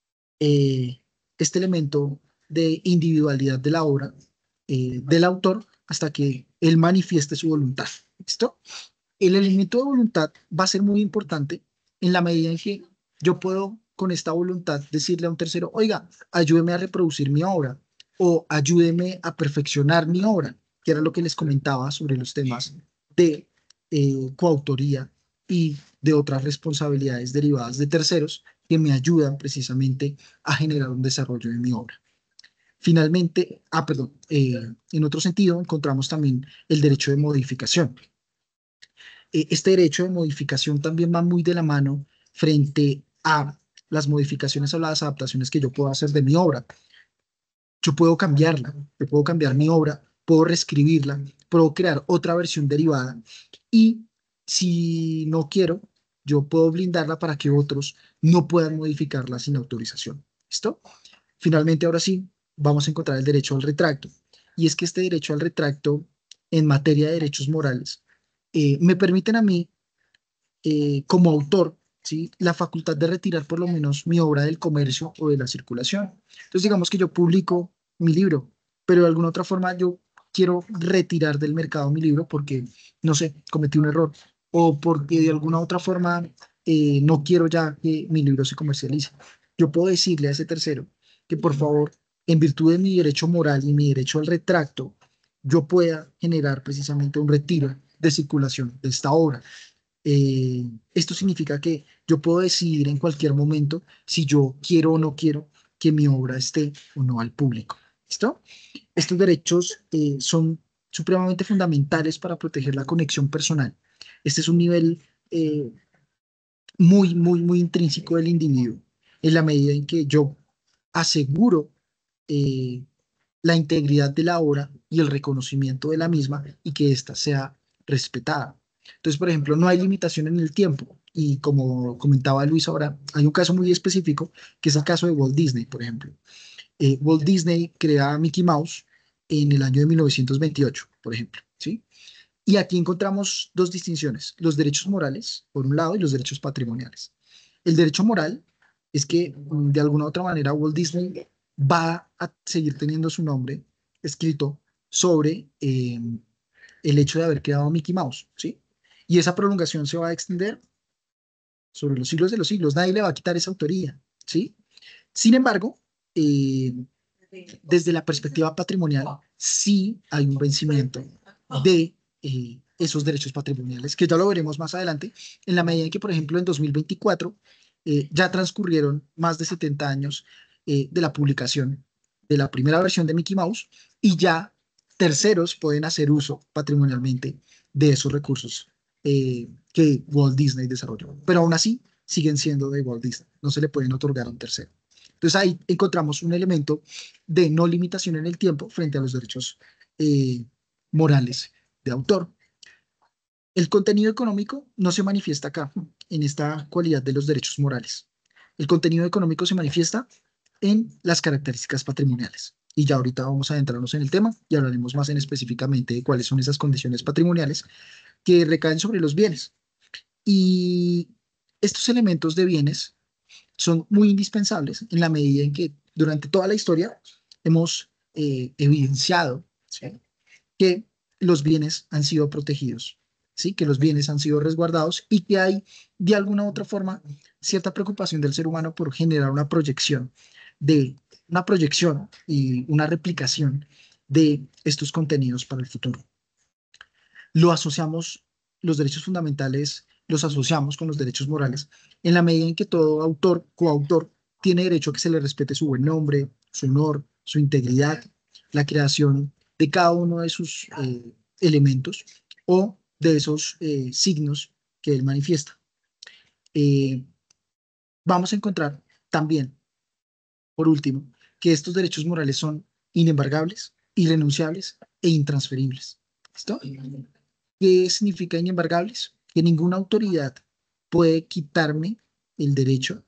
este elemento de individualidad de la obra del autor hasta que él manifieste su voluntad. ¿Listo? El elemento de voluntad va a ser muy importante en la medida en que yo puedo con esta voluntad decirle a un tercero, oiga, ayúdeme a reproducir mi obra o ayúdeme a perfeccionar mi obra, que era lo que les comentaba sobre los temas de coautoría y de otras responsabilidades derivadas de terceros que me ayudan precisamente a generar un desarrollo de mi obra. Finalmente, perdón, en otro sentido encontramos también el derecho de modificación. Este derecho de modificación también va muy de la mano frente a las modificaciones o las adaptaciones que yo puedo hacer de mi obra. Yo puedo cambiarla, yo puedo cambiar mi obra, puedo reescribirla, puedo crear otra versión derivada y si no quiero, yo puedo blindarla para que otros no puedan modificarla sin autorización. ¿Listo? Finalmente, ahora sí, vamos a encontrar el derecho al retracto. Y es que este derecho al retracto en materia de derechos morales me permiten a mí, como autor, ¿sí? La facultad de retirar por lo menos mi obra del comercio o de la circulación. Entonces, digamos que yo publico mi libro, pero de alguna otra forma yo quiero retirar del mercado mi libro porque, no sé, cometí un error o porque de alguna otra forma no quiero ya que mi libro se comercialice. Yo puedo decirle a ese tercero que por favor, en virtud de mi derecho moral y mi derecho al retracto, yo pueda generar precisamente un retiro de circulación de esta obra. Esto significa que yo puedo decidir en cualquier momento si yo quiero o no quiero que mi obra esté o no al público. ¿Listo? Estos derechos son supremamente fundamentales para proteger la conexión personal. Este es un nivel muy intrínseco del individuo, en la medida en que yo aseguro eh, la integridad de la obra y el reconocimiento de la misma y que ésta sea respetada. Entonces, por ejemplo, no hay limitación en el tiempo. Y como comentaba Luis ahora, hay un caso muy específico, que es el caso de Walt Disney, por ejemplo. Walt Disney crea a Mickey Mouse en el año de 1928, por ejemplo, ¿sí? Y aquí encontramos dos distinciones, los derechos morales, por un lado, y los derechos patrimoniales. El derecho moral es que, de alguna u otra manera, Walt Disney va a seguir teniendo su nombre escrito sobre el hecho de haber creado a Mickey Mouse, ¿sí? Y esa prolongación se va a extender sobre los siglos de los siglos. Nadie le va a quitar esa autoría, ¿sí? Sin embargo, eh, desde la perspectiva patrimonial, sí hay un vencimiento de esos derechos patrimoniales, que ya lo veremos más adelante, en la medida en que, por ejemplo, en 2024 ya transcurrieron más de 70 años de la publicación de la primera versión de Mickey Mouse y ya terceros pueden hacer uso patrimonialmente de esos recursos que Walt Disney desarrolló. Pero aún así siguen siendo de Walt Disney, no se le pueden otorgar a un tercero. Entonces ahí encontramos un elemento de no limitación en el tiempo frente a los derechos eh, morales de autor. El contenido económico no se manifiesta acá, en esta cualidad de los derechos morales. El contenido económico se manifiesta en las características patrimoniales. Y ya ahorita vamos a adentrarnos en el tema y hablaremos más en específicamente de cuáles son esas condiciones patrimoniales que recaen sobre los bienes. Y estos elementos de bienes son muy indispensables en la medida en que durante toda la historia hemos evidenciado, ¿sí?, que los bienes han sido protegidos, ¿sí?, que los bienes han sido resguardados y que hay de alguna u otra forma cierta preocupación del ser humano por generar una proyección y una replicación de estos contenidos para el futuro. Lo asociamos, los derechos fundamentales los asociamos con los derechos morales, en la medida en que todo autor, coautor, tiene derecho a que se le respete su buen nombre, su honor, su integridad, la creación de cada uno de sus elementos o de esos signos que él manifiesta. Eh, Vamos a encontrar también, por último, que estos derechos morales son inembargables, irrenunciables e intransferibles. ¿Listo? ¿Qué significa inembargables? Que ninguna autoridad puede quitarme el derecho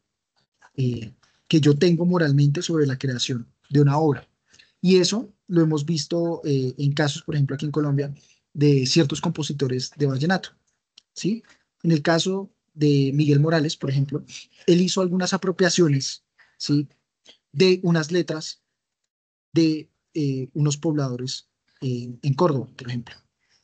que yo tengo moralmente sobre la creación de una obra. Y eso lo hemos visto en casos, por ejemplo, aquí en Colombia, de ciertos compositores de vallenato, ¿sí? En el caso de Miguel Morales, por ejemplo, él hizo algunas apropiaciones, ¿sí?, de unas letras de unos pobladores en Córdoba, por ejemplo.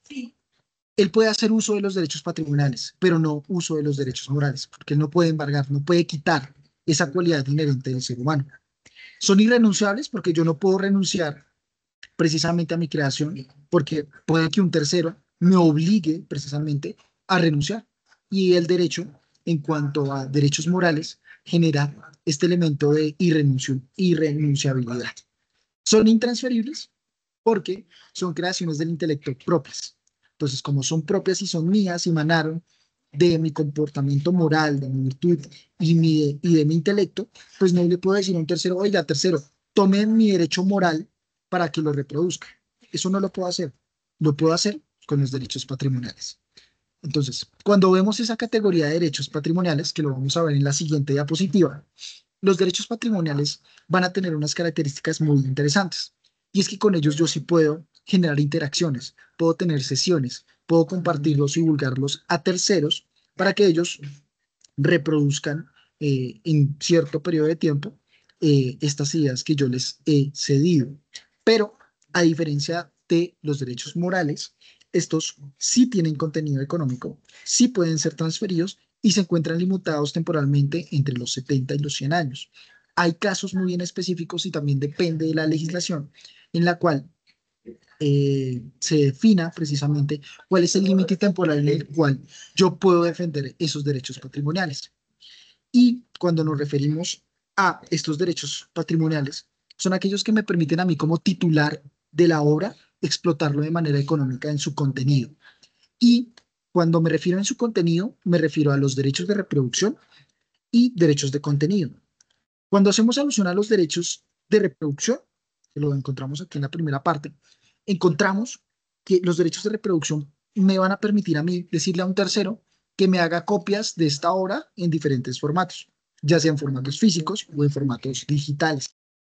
Él puede hacer uso de los derechos patrimoniales, pero no uso de los derechos morales, porque él no puede embargar, no puede quitar esa cualidad inherente del ser humano. Son irrenunciables porque yo no puedo renunciar precisamente a mi creación, porque puede que un tercero me obligue precisamente a renunciar. Y el derecho, en cuanto a derechos morales, genera este elemento de irrenunciabilidad. Son intransferibles porque son creaciones del intelecto propias. Entonces, como son propias y son mías y emanaron de mi comportamiento moral, de mi virtud y de mi intelecto, pues no le puedo decir a un tercero, oiga, tercero, tomen mi derecho moral para que lo reproduzca. Eso no lo puedo hacer. Lo puedo hacer con los derechos patrimoniales. Entonces, cuando vemos esa categoría de derechos patrimoniales, que lo vamos a ver en la siguiente diapositiva, los derechos patrimoniales van a tener unas características muy interesantes. Y es que con ellos yo sí puedo generar interacciones, puedo tener sesiones, puedo compartirlos y divulgarlos a terceros para que ellos reproduzcan en cierto periodo de tiempo estas ideas que yo les he cedido. Pero a diferencia de los derechos morales, Estos sí tienen contenido económico, sí pueden ser transferidos y se encuentran limitados temporalmente entre los 70 y los 100 años. Hay casos muy bien específicos y también depende de la legislación en la cual se defina precisamente cuál es el límite temporal en el cual yo puedo defender esos derechos patrimoniales. Y cuando nos referimos a estos derechos patrimoniales, son aquellos que me permiten a mí como titular de la obra explotarlo de manera económica en su contenido. Y cuando me refiero en su contenido, me refiero a los derechos de reproducción y derechos de contenido. Cuando hacemos alusión a los derechos de reproducción, que lo encontramos aquí en la primera parte, encontramos que los derechos de reproducción me van a permitir a mí decirle a un tercero que me haga copias de esta obra en diferentes formatos, ya sean formatos físicos o en formatos digitales.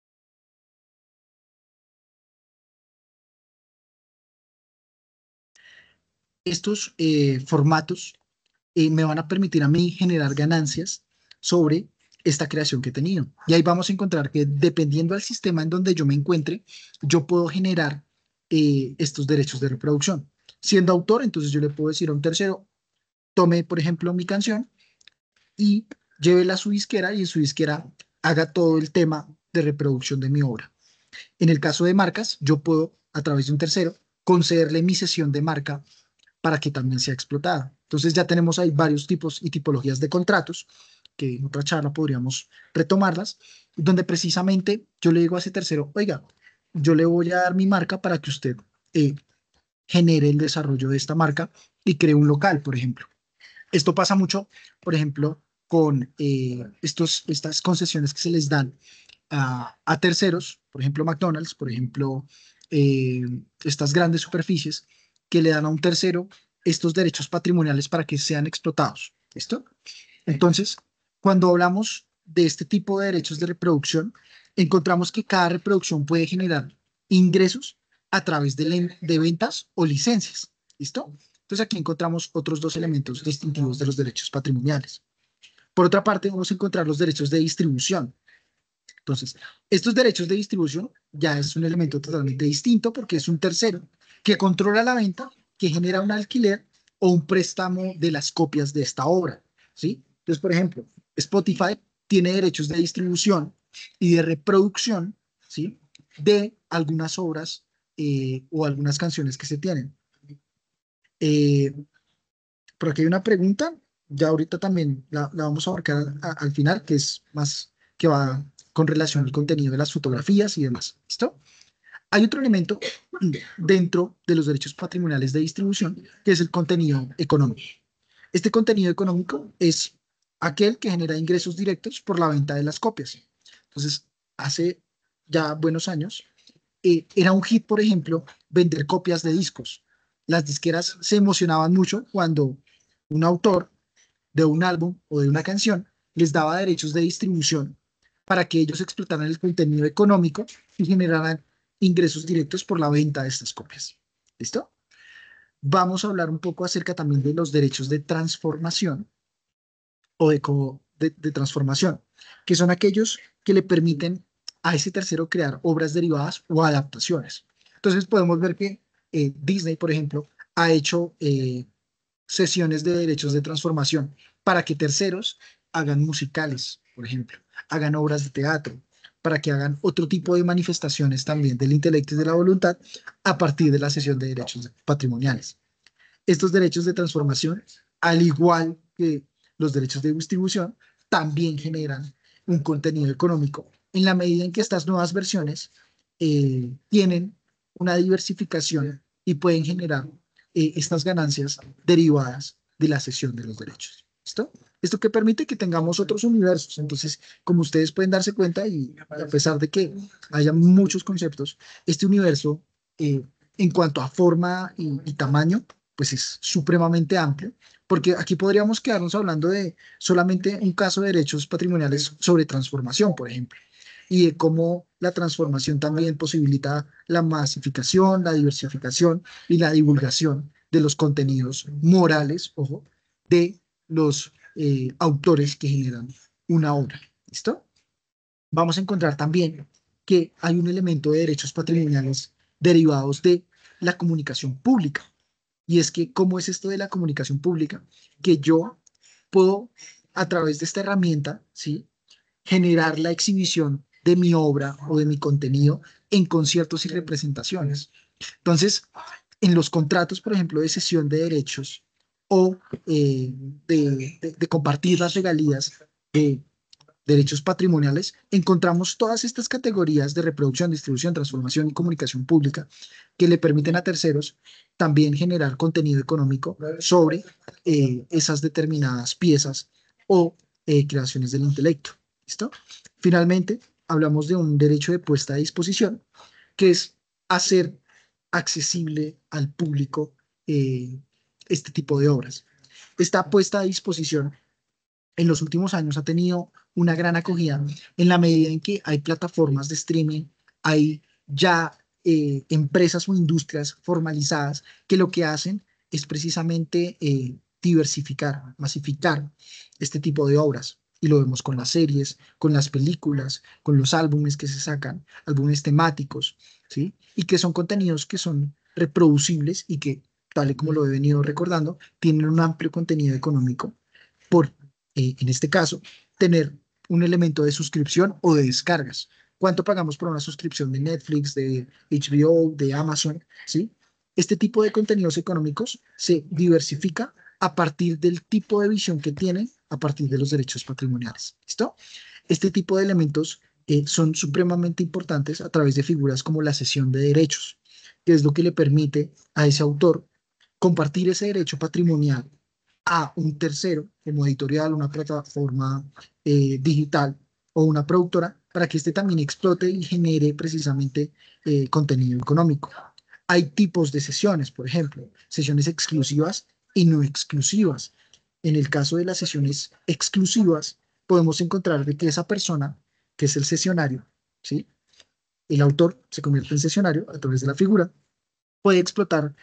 Estos formatos me van a permitir a mí generar ganancias sobre esta creación que he tenido. Y ahí vamos a encontrar que dependiendo del sistema en donde yo me encuentre, yo puedo generar estos derechos de reproducción. Siendo autor, entonces yo le puedo decir a un tercero, tome, por ejemplo, mi canción y llévela a su disquera y en su disquera haga todo el tema de reproducción de mi obra. En el caso de marcas, yo puedo, a través de un tercero, concederle mi sesión de marca para que también sea explotada. Entonces ya tenemos ahí varios tipos y tipologías de contratos, que en otra charla podríamos retomarlas, donde precisamente yo le digo a ese tercero, oiga, yo le voy a dar mi marca para que usted eh, genere el desarrollo de esta marca y cree un local, por ejemplo. Esto pasa mucho, por ejemplo, con estas concesiones que se les dan a terceros, por ejemplo McDonald's, por ejemplo eh, estas grandes superficies que le dan a un tercero estos derechos patrimoniales para que sean explotados. ¿Listo? Entonces, cuando hablamos de este tipo de derechos de reproducción, encontramos que cada reproducción puede generar ingresos a través de ventas o licencias. ¿Listo? Entonces aquí encontramos otros dos elementos distintivos de los derechos patrimoniales. Por otra parte, vamos a encontrar los derechos de distribución. Entonces, estos derechos de distribución ya es un elemento totalmente distinto porque es un tercero que controla la venta, que genera un alquiler o un préstamo de las copias de esta obra, ¿sí? Entonces, por ejemplo, Spotify tiene derechos de distribución y de reproducción, ¿sí? De algunas obras o algunas canciones que se tienen. Eh, por aquí hay una pregunta, ya ahorita también la vamos a abarcar al final, que es más que va con relación al contenido de las fotografías y demás. ¿Listo? Hay otro elemento dentro de los derechos patrimoniales de distribución, que es el contenido económico. Este contenido económico es aquel que genera ingresos directos por la venta de las copias. Entonces, hace ya buenos años, era un hit, por ejemplo, vender copias de discos. Las disqueras se emocionaban mucho cuando un autor de un álbum o de una canción les daba derechos de distribución para que ellos explotaran el contenido económico y generaran ingresos directos por la venta de estas copias. ¿Listo? Vamos a hablar un poco acerca también de los derechos de transformación o de transformación, que son aquellos que le permiten a ese tercero crear obras derivadas o adaptaciones. Entonces podemos ver que Disney, por ejemplo, ha hecho sesiones de derechos de transformación para que terceros hagan musicales, por ejemplo, hagan obras de teatro, para que hagan otro tipo de manifestaciones también del intelecto y de la voluntad a partir de la cesión de derechos patrimoniales. Estos derechos de transformación, al igual que los derechos de distribución, también generan un contenido económico en la medida en que estas nuevas versiones tienen una diversificación y pueden generar estas ganancias derivadas de la cesión de los derechos. ¿Listo? Esto que permite que tengamos otros universos. Entonces, como ustedes pueden darse cuenta, y a pesar de que haya muchos conceptos, este universo, en cuanto a forma y tamaño, pues es supremamente amplio, porque aquí podríamos quedarnos hablando de solamente un caso de derechos patrimoniales sobre transformación, por ejemplo, y de cómo la transformación también posibilita la masificación, la diversificación y la divulgación de los contenidos morales, ojo, de los autores que generan una obra. ¿Listo? Vamos a encontrar también que hay un elemento de derechos patrimoniales derivados de la comunicación pública. Y es que, ¿cómo es esto de la comunicación pública? Que yo puedo, a través de esta herramienta, ¿sí?, generar la exhibición de mi obra o de mi contenido en conciertos y representaciones. Entonces, en los contratos, por ejemplo, de cesión de derechos o de compartir las regalías de derechos patrimoniales, encontramos todas estas categorías de reproducción, distribución, transformación y comunicación pública que le permiten a terceros también generar contenido económico sobre esas determinadas piezas o creaciones del intelecto. ¿Listo? Finalmente, hablamos de un derecho de puesta a disposición, que es hacer accesible al público este tipo de obras. Esta puesta a disposición en los últimos años ha tenido una gran acogida en la medida en que hay plataformas de streaming, hay ya empresas o industrias formalizadas que lo que hacen es precisamente diversificar, masificar este tipo de obras. Y lo vemos con las series, con las películas, con los álbumes que se sacan, álbumes temáticos, ¿sí? Y que son contenidos que son reproducibles y que, tal y como lo he venido recordando, tienen un amplio contenido económico por en este caso, tener un elemento de suscripción o de descargas. ¿Cuánto pagamos por una suscripción de Netflix, de HBO, de Amazon? ¿Sí? Este tipo de contenidos económicos se diversifica a partir del tipo de visión que tienen, a partir de los derechos patrimoniales. ¿Listo? Este tipo de elementos son supremamente importantes a través de figuras como la cesión de derechos, que es lo que le permite a ese autor compartir ese derecho patrimonial a un tercero, como editorial, una plataforma digital o una productora, para que éste también explote y genere precisamente contenido económico. Hay tipos de sesiones, por ejemplo, sesiones exclusivas y no exclusivas. En el caso de las sesiones exclusivas, podemos encontrar de que esa persona, que es el sesionario, ¿sí?, el autor se convierte en sesionario a través de la figura, puede explotar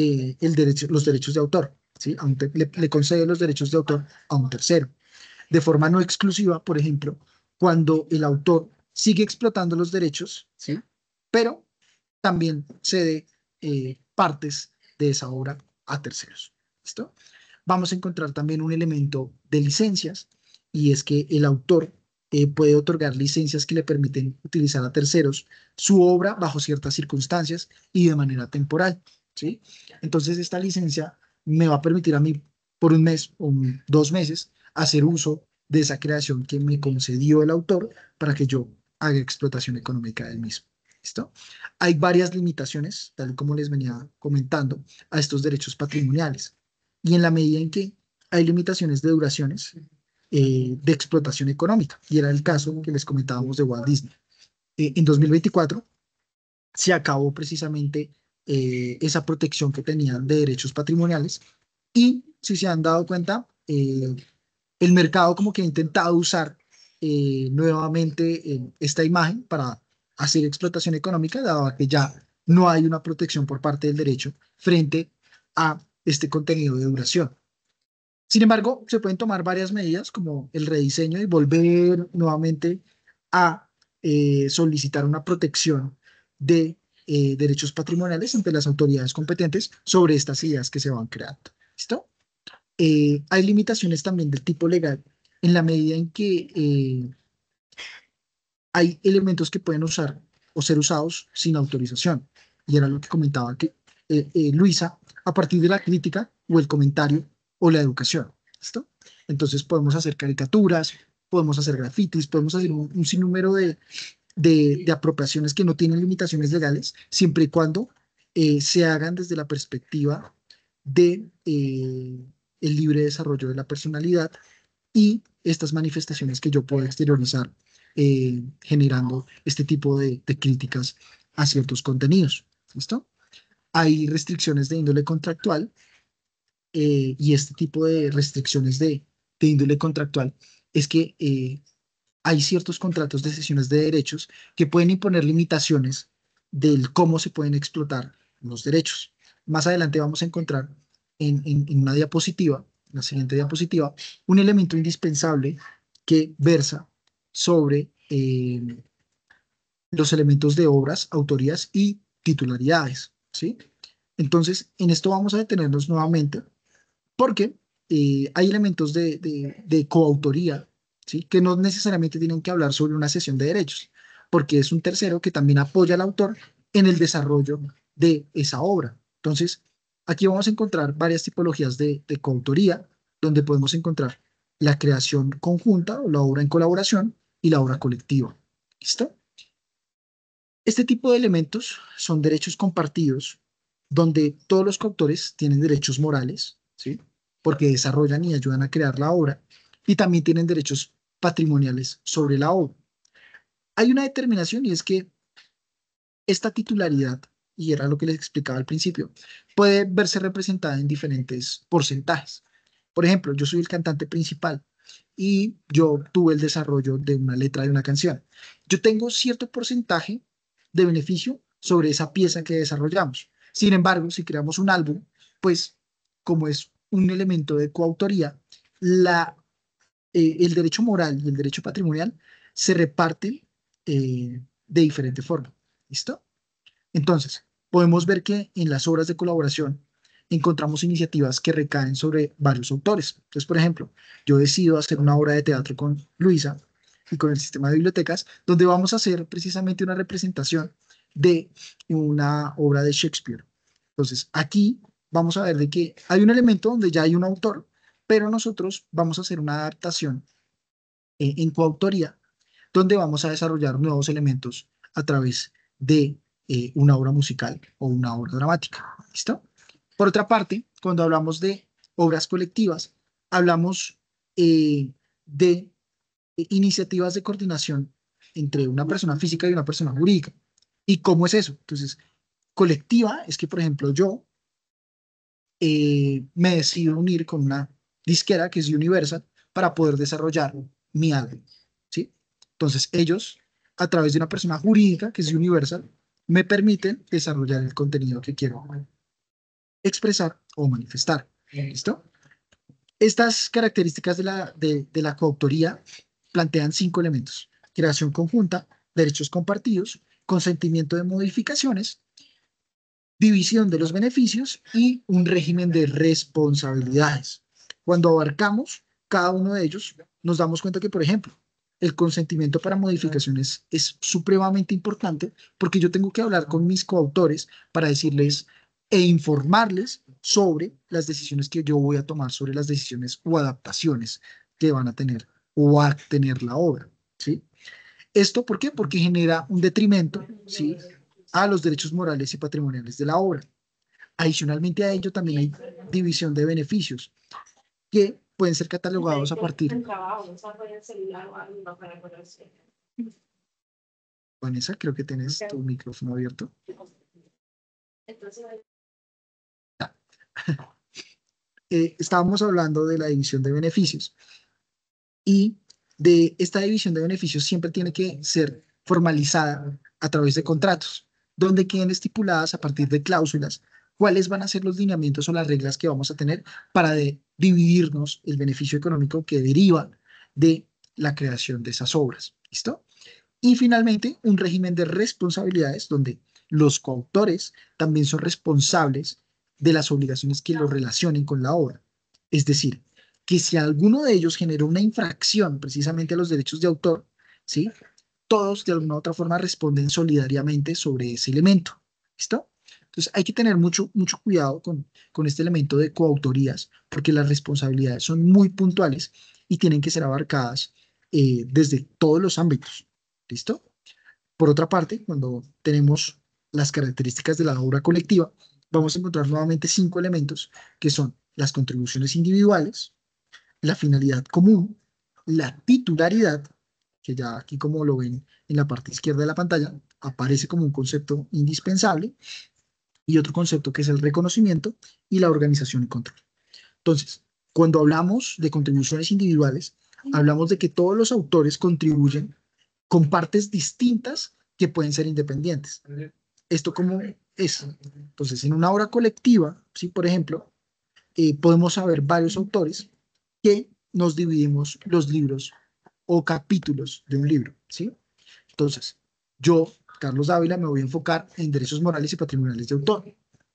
los derechos de autor, ¿sí? Le concede los derechos de autor a un tercero. De forma no exclusiva, por ejemplo, cuando el autor sigue explotando los derechos, ¿sí?, pero también cede partes de esa obra a terceros. ¿Listo? Vamos a encontrar también un elemento de licencias, y es que el autor puede otorgar licencias que le permiten utilizar a terceros su obra bajo ciertas circunstancias y de manera temporal, ¿sí? Entonces, esta licencia me va a permitir a mí por un mes o 2 meses hacer uso de esa creación que me concedió el autor para que yo haga explotación económica del mismo. ¿Listo? Hay varias limitaciones, tal como les venía comentando, a estos derechos patrimoniales. Y en la medida en que hay limitaciones de duraciones de explotación económica, y era el caso que les comentábamos de Walt Disney. En 2024 se acabó precisamente esa protección que tenían de derechos patrimoniales, y si se han dado cuenta, el mercado como que ha intentado usar nuevamente esta imagen para hacer explotación económica, dado que ya no hay una protección por parte del derecho frente a este contenido de duración. Sin embargo, se pueden tomar varias medidas como el rediseño y volver nuevamente a solicitar una protección de derechos patrimoniales ante las autoridades competentes sobre estas ideas que se van creando. ¿Listo? Hay limitaciones también del tipo legal en la medida en que hay elementos que pueden usar o ser usados sin autorización. Y era lo que comentaba que Luisa, a partir de la crítica o el comentario o la educación. ¿Listo? Entonces podemos hacer caricaturas, podemos hacer grafitis, podemos hacer un sinnúmero de apropiaciones que no tienen limitaciones legales, siempre y cuando se hagan desde la perspectiva de el libre desarrollo de la personalidad y estas manifestaciones que yo puedo exteriorizar generando este tipo de críticas a ciertos contenidos. ¿Listo? Hay restricciones de índole contractual y este tipo de restricciones de índole contractual es que hay ciertos contratos de cesiones de derechos que pueden imponer limitaciones del cómo se pueden explotar los derechos. Más adelante vamos a encontrar en una diapositiva, la siguiente diapositiva, un elemento indispensable que versa sobre los elementos de obras, autorías y titularidades, ¿sí? Entonces, en esto vamos a detenernos nuevamente porque hay elementos de coautoría, ¿sí? Que no necesariamente tienen que hablar sobre una cesión de derechos, porque es un tercero que también apoya al autor en el desarrollo de esa obra. Entonces, aquí vamos a encontrar varias tipologías de coautoría, donde podemos encontrar la creación conjunta o la obra en colaboración y la obra colectiva. ¿Listo? Este tipo de elementos son derechos compartidos, donde todos los coautores tienen derechos morales, ¿sí? Porque desarrollan y ayudan a crear la obra, y también tienen derechos patrimoniales sobre la obra. Hay una determinación y es que esta titularidad, y era lo que les explicaba al principio, puede verse representada en diferentes porcentajes. Por ejemplo, yo soy el cantante principal y yo tuve el desarrollo de una letra de una canción. Yo tengo cierto porcentaje de beneficio sobre esa pieza que desarrollamos. Sin embargo, si creamos un álbum, pues como es un elemento de coautoría, el derecho moral y el derecho patrimonial se reparten de diferente forma. ¿Listo? Entonces, podemos ver que en las obras de colaboración encontramos iniciativas que recaen sobre varios autores. Entonces, por ejemplo, yo decido hacer una obra de teatro con Luisa y con el sistema de bibliotecas, donde vamos a hacer precisamente una representación de una obra de Shakespeare. Entonces, aquí vamos a ver de que hay un elemento donde ya hay un autor, pero nosotros vamos a hacer una adaptación en coautoría, donde vamos a desarrollar nuevos elementos a través de una obra musical o una obra dramática. ¿Listo? Por otra parte, cuando hablamos de obras colectivas, hablamos de iniciativas de coordinación entre una persona física y una persona jurídica. ¿Y cómo es eso? Entonces, colectiva es que, por ejemplo, yo me decido unir con una disquera que es Universal para poder desarrollar mi álbum, ¿sí? Entonces ellos, a través de una persona jurídica que es Universal, me permiten desarrollar el contenido que quiero expresar o manifestar. ¿Listo? Estas características de la coautoría plantean 5 elementos: creación conjunta, derechos compartidos, consentimiento de modificaciones, división de los beneficios y un régimen de responsabilidades. Cuando abarcamos cada uno de ellos, nos damos cuenta que, por ejemplo, el consentimiento para modificaciones es supremamente importante porque yo tengo que hablar con mis coautores para decirles e informarles sobre las decisiones que yo voy a tomar, sobre las decisiones o adaptaciones que van a tener o a tener la obra, ¿sí? ¿Esto por qué? Porque genera un detrimento, ¿sí?, a los derechos morales y patrimoniales de la obra. Adicionalmente a ello, también hay división de beneficios que pueden ser catalogados a partir. Vanessa, creo que tienes tu micrófono abierto. Estábamos hablando de la división de beneficios y de esta división de beneficios siempre tiene que ser formalizada a través de contratos, donde queden estipuladas a partir de cláusulas cuáles van a ser los lineamientos o las reglas que vamos a tener para dividirnos el beneficio económico que deriva de la creación de esas obras. ¿Listo? Y finalmente, un régimen de responsabilidades donde los coautores también son responsables de las obligaciones que los relacionen con la obra. Es decir, que si alguno de ellos generó una infracción precisamente a los derechos de autor, ¿sí?, todos de alguna u otra forma responden solidariamente sobre ese elemento. ¿Listo? Entonces hay que tener mucho cuidado con este elemento de coautorías, porque las responsabilidades son muy puntuales y tienen que ser abarcadas desde todos los ámbitos. ¿Listo? Por otra parte, cuando tenemos las características de la obra colectiva, vamos a encontrar nuevamente 5 elementos que son las contribuciones individuales, la finalidad común, la titularidad, que ya aquí como lo ven en la parte izquierda de la pantalla, aparece como un concepto indispensable, y otro concepto que es el reconocimiento y la organización y control. Entonces, cuando hablamos de contribuciones individuales, hablamos de que todos los autores contribuyen con partes distintas que pueden ser independientes. ¿Esto cómo es? Entonces, en una obra colectiva, ¿sí?, por ejemplo, podemos haber varios autores que nos dividimos los libros o capítulos de un libro, ¿sí? Entonces, yo, Carlos Dávila, me voy a enfocar en derechos morales y patrimoniales de autor.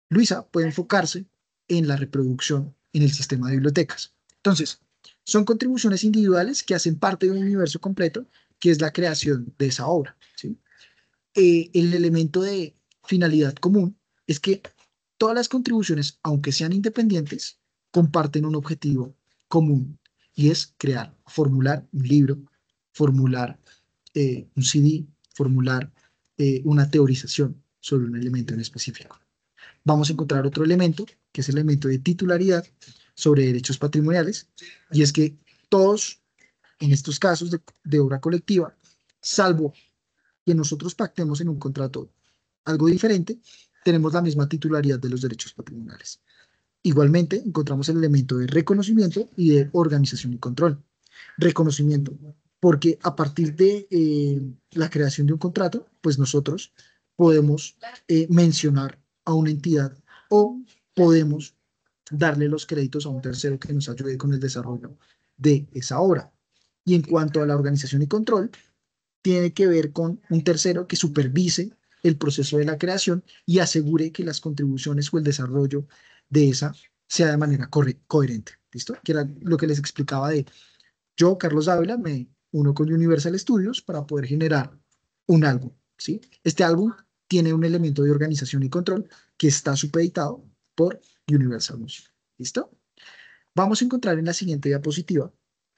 Luisa puede enfocarse en la reproducción en el sistema de bibliotecas. Entonces, son contribuciones individuales que hacen parte de un universo completo, que es la creación de esa obra, ¿sí? El elemento de finalidad común es que todas las contribuciones, aunque sean independientes, comparten un objetivo común y es crear, formular un libro, formular un CD, formular una teorización sobre un elemento en específico. Vamos a encontrar otro elemento, que es el elemento de titularidad sobre derechos patrimoniales, y es que todos, en estos casos de obra colectiva, salvo que nosotros pactemos en un contrato algo diferente, tenemos la misma titularidad de los derechos patrimoniales. Igualmente, encontramos el elemento de reconocimiento y de organización y control. Reconocimiento, porque a partir de la creación de un contrato, pues nosotros podemos mencionar a una entidad o podemos darle los créditos a un tercero que nos ayude con el desarrollo de esa obra. Y en cuanto a la organización y control, tiene que ver con un tercero que supervise el proceso de la creación y asegure que las contribuciones o el desarrollo de esa sea de manera coherente. ¿Listo? Que era lo que les explicaba de yo, Carlos Ávila, me uno con Universal Studios para poder generar un álbum, ¿sí? Este álbum tiene un elemento de organización y control que está supeditado por Universal Music. ¿Listo? Vamos a encontrar en la siguiente diapositiva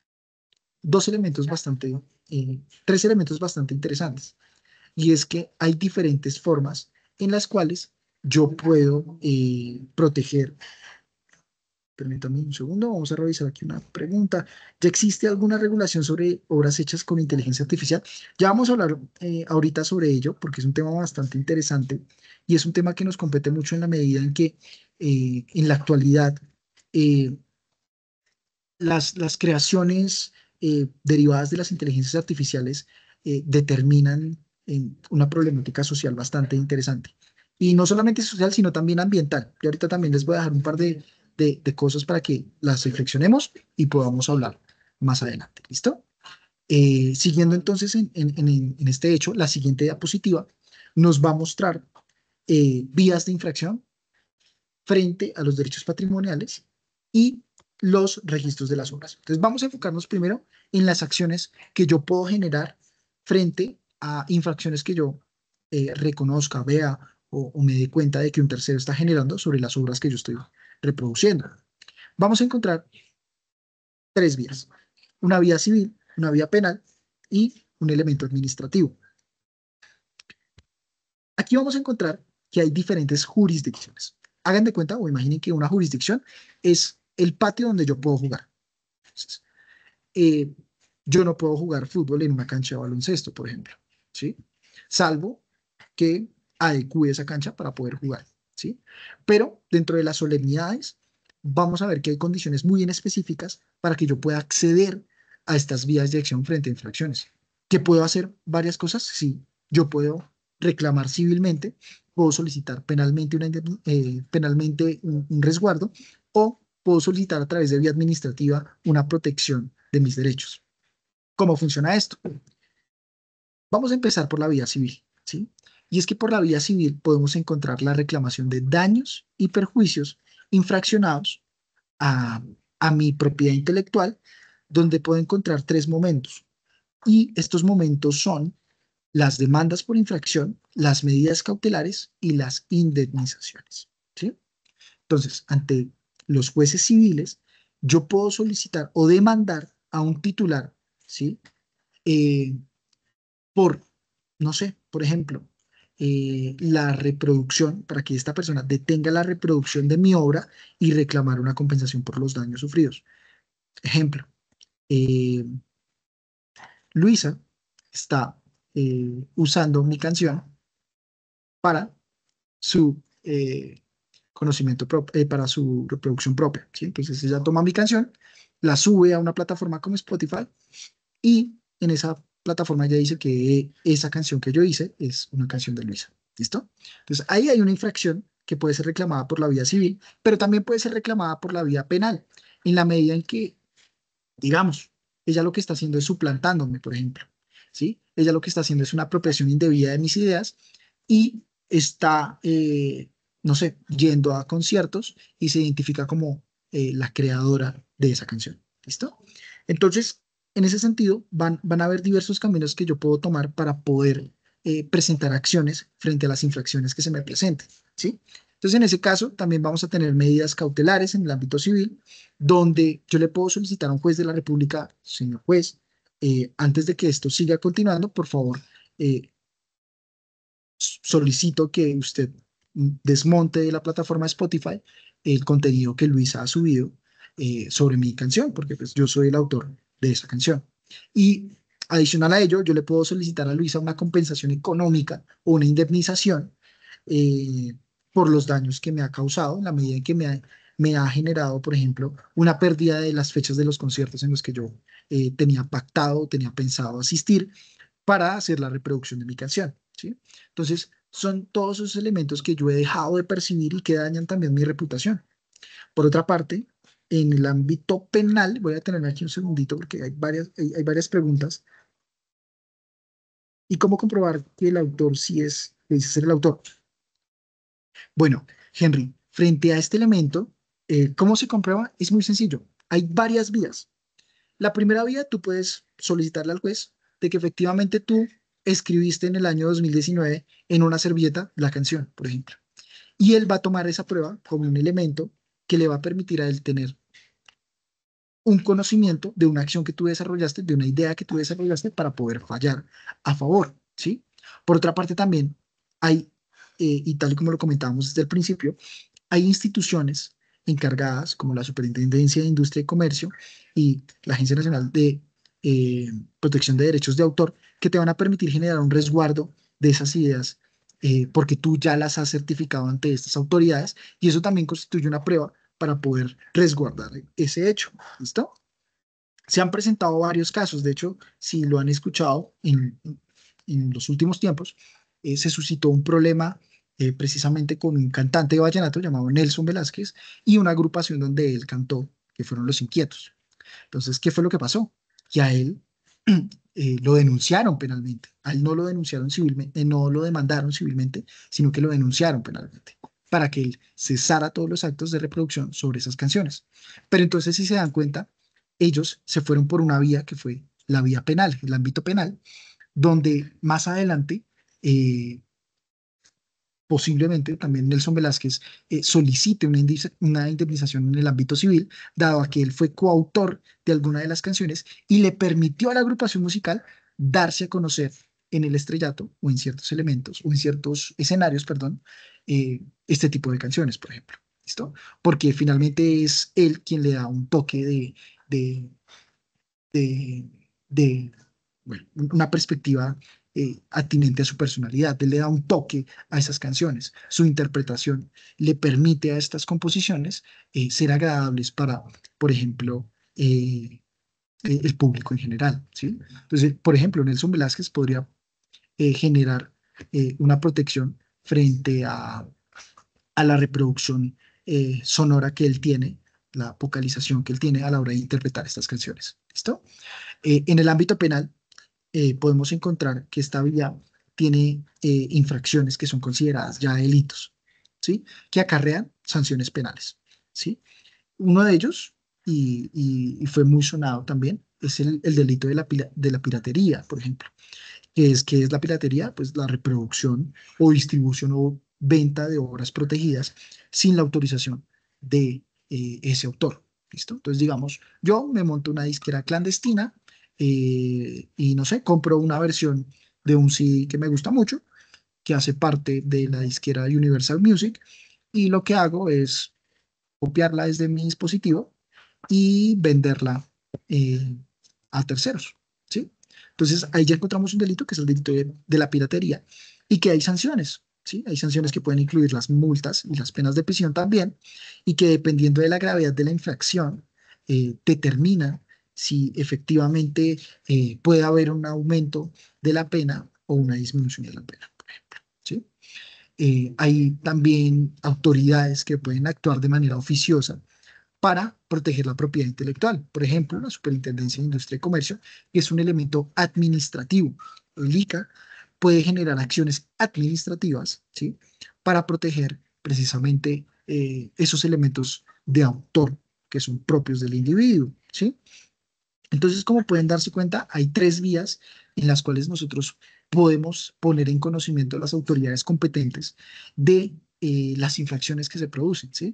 tres elementos bastante interesantes. Y es que hay diferentes formas en las cuales yo puedo proteger. Permítame un segundo, vamos a revisar aquí una pregunta. ¿Ya existe alguna regulación sobre obras hechas con inteligencia artificial? Ya vamos a hablar ahorita sobre ello porque es un tema bastante interesante y es un tema que nos compete mucho en la medida en que en la actualidad eh, las creaciones derivadas de las inteligencias artificiales determinan una problemática social bastante interesante. Y no solamente social, sino también ambiental. Y ahorita también les voy a dejar un par de cosas para que las reflexionemos y podamos hablar más adelante. ¿Listo? Siguiendo entonces en este hecho, la siguiente diapositiva nos va a mostrar vías de infracción frente a los derechos patrimoniales y los registros de las obras. Entonces vamos a enfocarnos primero en las acciones que yo puedo generar frente a infracciones que yo reconozca, vea o me dé cuenta de que un tercero está generando sobre las obras que yo estoy reproduciendo. Vamos a encontrar tres vías: una vía civil, una vía penal y un elemento administrativo. Aquí vamos a encontrar que hay diferentes jurisdicciones. Hagan de cuenta o imaginen que una jurisdicción es el patio donde yo puedo jugar. Entonces, eh, yo no puedo jugar fútbol en una cancha de baloncesto, por ejemplo, ¿sí? Salvo que adecue esa cancha para poder jugar, ¿sí? Pero dentro de las solemnidades, vamos a ver que hay condiciones muy específicas para que yo pueda acceder a estas vías de acción frente a infracciones. ¿Que puedo hacer varias cosas? Sí, yo puedo reclamar civilmente, puedo solicitar penalmente, penalmente un resguardo o puedo solicitar a través de vía administrativa una protección de mis derechos. ¿Cómo funciona esto? Vamos a empezar por la vía civil, ¿sí? Y es que por la vía civil podemos encontrar la reclamación de daños y perjuicios infraccionados a, a mi propiedad intelectual, donde puedo encontrar tres momentos. Y estos momentos son las demandas por infracción, las medidas cautelares y las indemnizaciones, ¿sí? Entonces, ante los jueces civiles, yo puedo solicitar o demandar a un titular, ¿sí? Eh, por, no sé, por ejemplo, la reproducción, para que esta persona detenga la reproducción de mi obra y reclamar una compensación por los daños sufridos. Ejemplo, eh, Luisa está usando mi canción para su conocimiento propio, para su reproducción propia, ¿sí? Entonces ella toma mi canción, la sube a una plataforma como Spotify y en esa plataforma ella dice que esa canción que yo hice es una canción de Luisa. ¿Listo? Entonces ahí hay una infracción que puede ser reclamada por la vía civil, pero también puede ser reclamada por la vía penal, en la medida en que, digamos, ella lo que está haciendo es suplantándome, por ejemplo, ¿sí? Ella lo que está haciendo es una apropiación indebida de mis ideas y está no sé, yendo a conciertos y se identifica como la creadora de esa canción. ¿Listo? Entonces, en ese sentido, van a haber diversos caminos que yo puedo tomar para poder presentar acciones frente a las infracciones que se me presenten. ¿Sí? Entonces, en ese caso, también vamos a tener medidas cautelares en el ámbito civil, donde yo le puedo solicitar a un juez de la República, señor juez, antes de que esto siga continuando, por favor, eh, solicito que usted desmonte de la plataforma Spotify el contenido que Luisa ha subido sobre mi canción, porque pues, yo soy el autor de esa canción. Y adicional a ello, yo le puedo solicitar a Luisa una compensación económica o una indemnización eh, por los daños que me ha causado, en la medida en que me ha generado, por ejemplo, una pérdida de las fechas de los conciertos en los que yo tenía pactado, tenía pensado asistir para hacer la reproducción de mi canción, ¿sí? Entonces, son todos esos elementos que yo he dejado de percibir y que dañan también mi reputación. Por otra parte, en el ámbito penal, voy a tener aquí un segundito porque hay varias preguntas. ¿Y cómo comprobar que el autor sí dice ser el autor? Bueno, Henry, frente a este elemento, ¿cómo se comprueba? Es muy sencillo. Hay varias vías. La primera vía, tú puedes solicitarle al juez de que efectivamente tú escribiste en el año 2019 en una servilleta la canción, por ejemplo. Y él va a tomar esa prueba como un elemento que le va a permitir a él tener un conocimiento de una acción que tú desarrollaste, de una idea que tú desarrollaste para poder fallar a favor, ¿sí? Por otra parte también hay, y tal y como lo comentábamos desde el principio, hay instituciones encargadas, como la Superintendencia de Industria y Comercio y la Agencia Nacional de Protección de Derechos de Autor, que te van a permitir generar un resguardo de esas ideas, porque tú ya las has certificado ante estas autoridades y eso también constituye una prueba para poder resguardar ese hecho. ¿Listo? Se han presentado varios casos, de hecho, si lo han escuchado en los últimos tiempos, se suscitó un problema precisamente con un cantante de vallenato llamado Nelson Velázquez y una agrupación donde él cantó, que fueron Los Inquietos. Entonces, ¿qué fue lo que pasó? Que a él lo denunciaron penalmente. A él no lo denunciaron civilmente, no lo demandaron civilmente, sino que lo denunciaron penalmente para que él cesara todos los actos de reproducción sobre esas canciones. Pero entonces, si se dan cuenta, ellos se fueron por una vía que fue la vía penal, el ámbito penal, donde más adelante posiblemente también Nelson Velázquez solicite una indemnización en el ámbito civil, dado a que él fue coautor de alguna de las canciones y le permitió a la agrupación musical darse a conocer en el estrellato o en ciertos elementos o en ciertos escenarios, perdón, este tipo de canciones, por ejemplo. ¿Listo? Porque finalmente es él quien le da un toque de, de, de bueno, una perspectiva atinente a su personalidad. Él le da un toque a esas canciones. Su interpretación le permite a estas composiciones ser agradables para, por ejemplo, el público en general, ¿sí? Entonces, por ejemplo, Nelson Velázquez podría generar una protección frente a la reproducción sonora que él tiene, la vocalización que él tiene a la hora de interpretar estas canciones. ¿Listo? En el ámbito penal, podemos encontrar que esta vía tiene infracciones que son consideradas ya delitos, ¿sí? Que acarrean sanciones penales, ¿sí? Uno de ellos, y fue muy sonado también, es el delito de la piratería, por ejemplo. ¿Qué es la piratería? Pues la reproducción o distribución o venta de obras protegidas sin la autorización de ese autor. ¿Listo? Entonces, digamos, yo me monto una disquera clandestina y no sé, compro una versión de un CD que me gusta mucho, que hace parte de la disquera Universal Music, y lo que hago es copiarla desde mi dispositivo y venderla eh, a terceros, ¿sí? Entonces ahí ya encontramos un delito que es el delito de la piratería y que hay sanciones, ¿sí? Hay sanciones que pueden incluir las multas y las penas de prisión también y que dependiendo de la gravedad de la infracción determina si efectivamente puede haber un aumento de la pena o una disminución de la pena, por ejemplo, ¿sí? Hay también autoridades que pueden actuar de manera oficiosa para proteger la propiedad intelectual. Por ejemplo, la Superintendencia de Industria y Comercio, que es un elemento administrativo. El ICA puede generar acciones administrativas, ¿sí? Para proteger precisamente esos elementos de autor que son propios del individuo, ¿sí? Entonces, como pueden darse cuenta, hay tres vías en las cuales nosotros podemos poner en conocimiento a las autoridades competentes de las infracciones que se producen, ¿sí?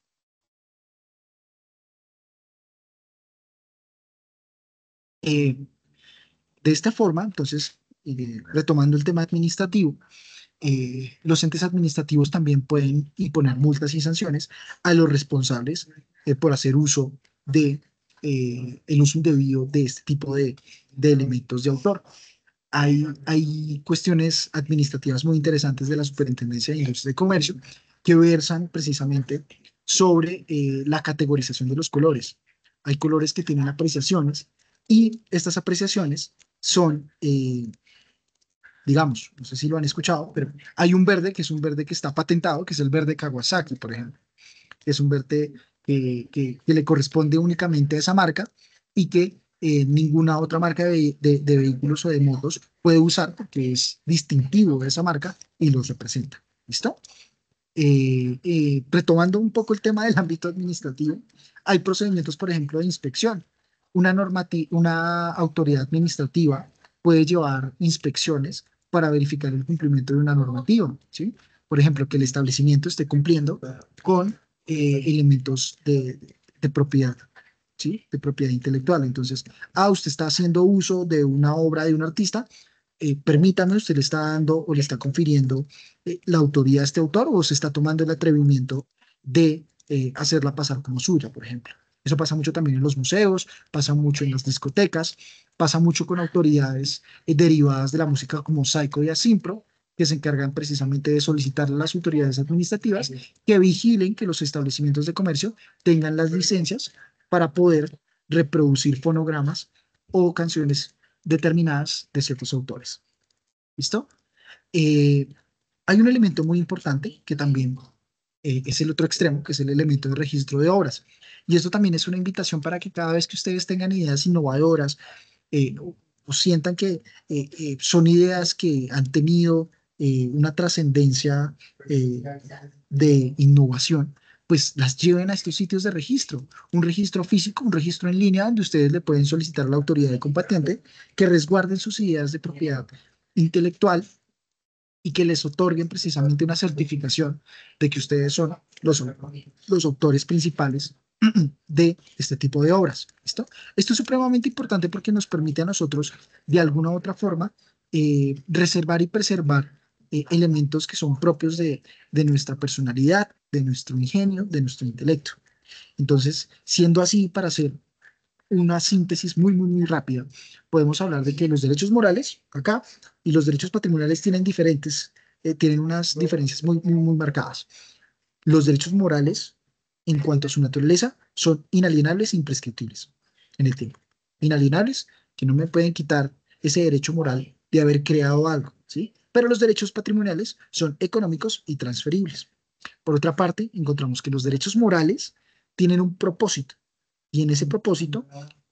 Eh, de esta forma, entonces, retomando el tema administrativo, los entes administrativos también pueden imponer multas y sanciones a los responsables por hacer uso de el uso indebido de este tipo de elementos de autor. Hay cuestiones administrativas muy interesantes de la Superintendencia de Industria y Comercio que versan precisamente sobre la categorización de los colores. Hay colores que tienen apreciaciones y estas apreciaciones son, digamos, no sé si lo han escuchado, pero hay un verde que es un verde que está patentado, que es el verde Kawasaki, por ejemplo. Es un verde que le corresponde únicamente a esa marca y que ninguna otra marca de vehículos o de motos puede usar porque es distintivo de esa marca y los representa. ¿Listo? Retomando un poco el tema del ámbito administrativo, hay procedimientos, por ejemplo, de inspección. Una autoridad administrativa puede llevar inspecciones para verificar el cumplimiento de una normativa, ¿sí? Por ejemplo, que el establecimiento esté cumpliendo con elementos de propiedad, ¿sí? De propiedad intelectual. Entonces, usted está haciendo uso de una obra de un artista, permítame, usted le está dando o le está confiriendo la autoría a este autor o se está tomando el atrevimiento de hacerla pasar como suya, por ejemplo. Eso pasa mucho también en los museos, pasa mucho en las discotecas, pasa mucho con autoridades derivadas de la música como Saico y Asimpro, que se encargan precisamente de solicitar a las autoridades administrativas que vigilen que los establecimientos de comercio tengan las licencias para poder reproducir fonogramas o canciones determinadas de ciertos autores. ¿Listo? Eh, Hay un elemento muy importante que también es el otro extremo, que es el elemento de registro de obras. Y esto también es una invitación para que cada vez que ustedes tengan ideas innovadoras o sientan que son ideas que han tenido una trascendencia eh, de innovación, pues las lleven a estos sitios de registro, un registro físico, un registro en línea donde ustedes le pueden solicitar a la autoridad competente que resguarden sus ideas de propiedad intelectual y que les otorguen precisamente una certificación de que ustedes son los autores principales de este tipo de obras. ¿Listo? Esto es supremamente importante porque nos permite a nosotros, de alguna u otra forma, reservar y preservar elementos que son propios de nuestra personalidad, de nuestro ingenio, de nuestro intelecto. Entonces, siendo así, para hacer una síntesis muy, muy, muy rápida, podemos hablar de que los derechos morales acá y los derechos patrimoniales tienen unas diferencias muy, muy, muy marcadas. Los derechos morales, en cuanto a su naturaleza, son inalienables e imprescriptibles en el tiempo. Inalienables, que no me pueden quitar ese derecho moral de haber creado algo, ¿sí? Pero los derechos patrimoniales son económicos y transferibles. Por otra parte, encontramos que los derechos morales tienen un propósito y en ese propósito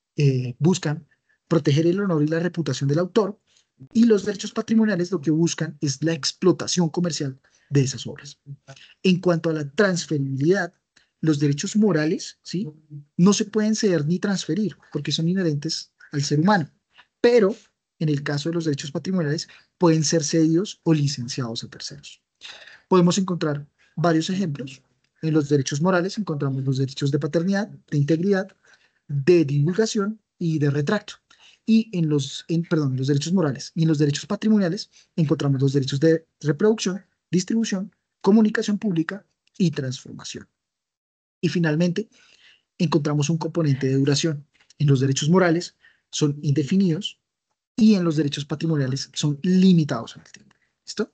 buscan proteger el honor y la reputación del autor y los derechos patrimoniales lo que buscan es la explotación comercial de esas obras. En cuanto a la transferibilidad, los derechos morales, ¿sí? No se pueden ceder ni transferir porque son inherentes al ser humano, pero en el caso de los derechos patrimoniales pueden ser cedidos o licenciados a terceros. Podemos encontrar varios ejemplos. En los derechos morales encontramos los derechos de paternidad, de integridad, de divulgación y de retracto. Y en los derechos morales y en los derechos patrimoniales encontramos los derechos de reproducción, distribución, comunicación pública y transformación. Y finalmente, encontramos un componente de duración. En los derechos morales son indefinidos y en los derechos patrimoniales son limitados en el tiempo. ¿Listo?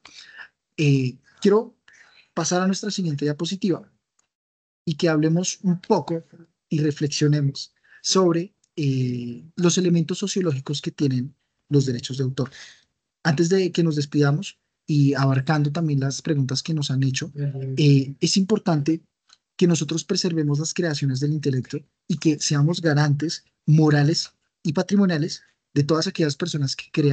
Quiero pasar a nuestra siguiente diapositiva y que hablemos un poco y reflexionemos sobre los elementos sociológicos que tienen los derechos de autor. Antes de que nos despidamos y abarcando también las preguntas que nos han hecho, es importante que nosotros preservemos las creaciones del intelecto y que seamos garantes morales y patrimoniales de todas aquellas personas que crean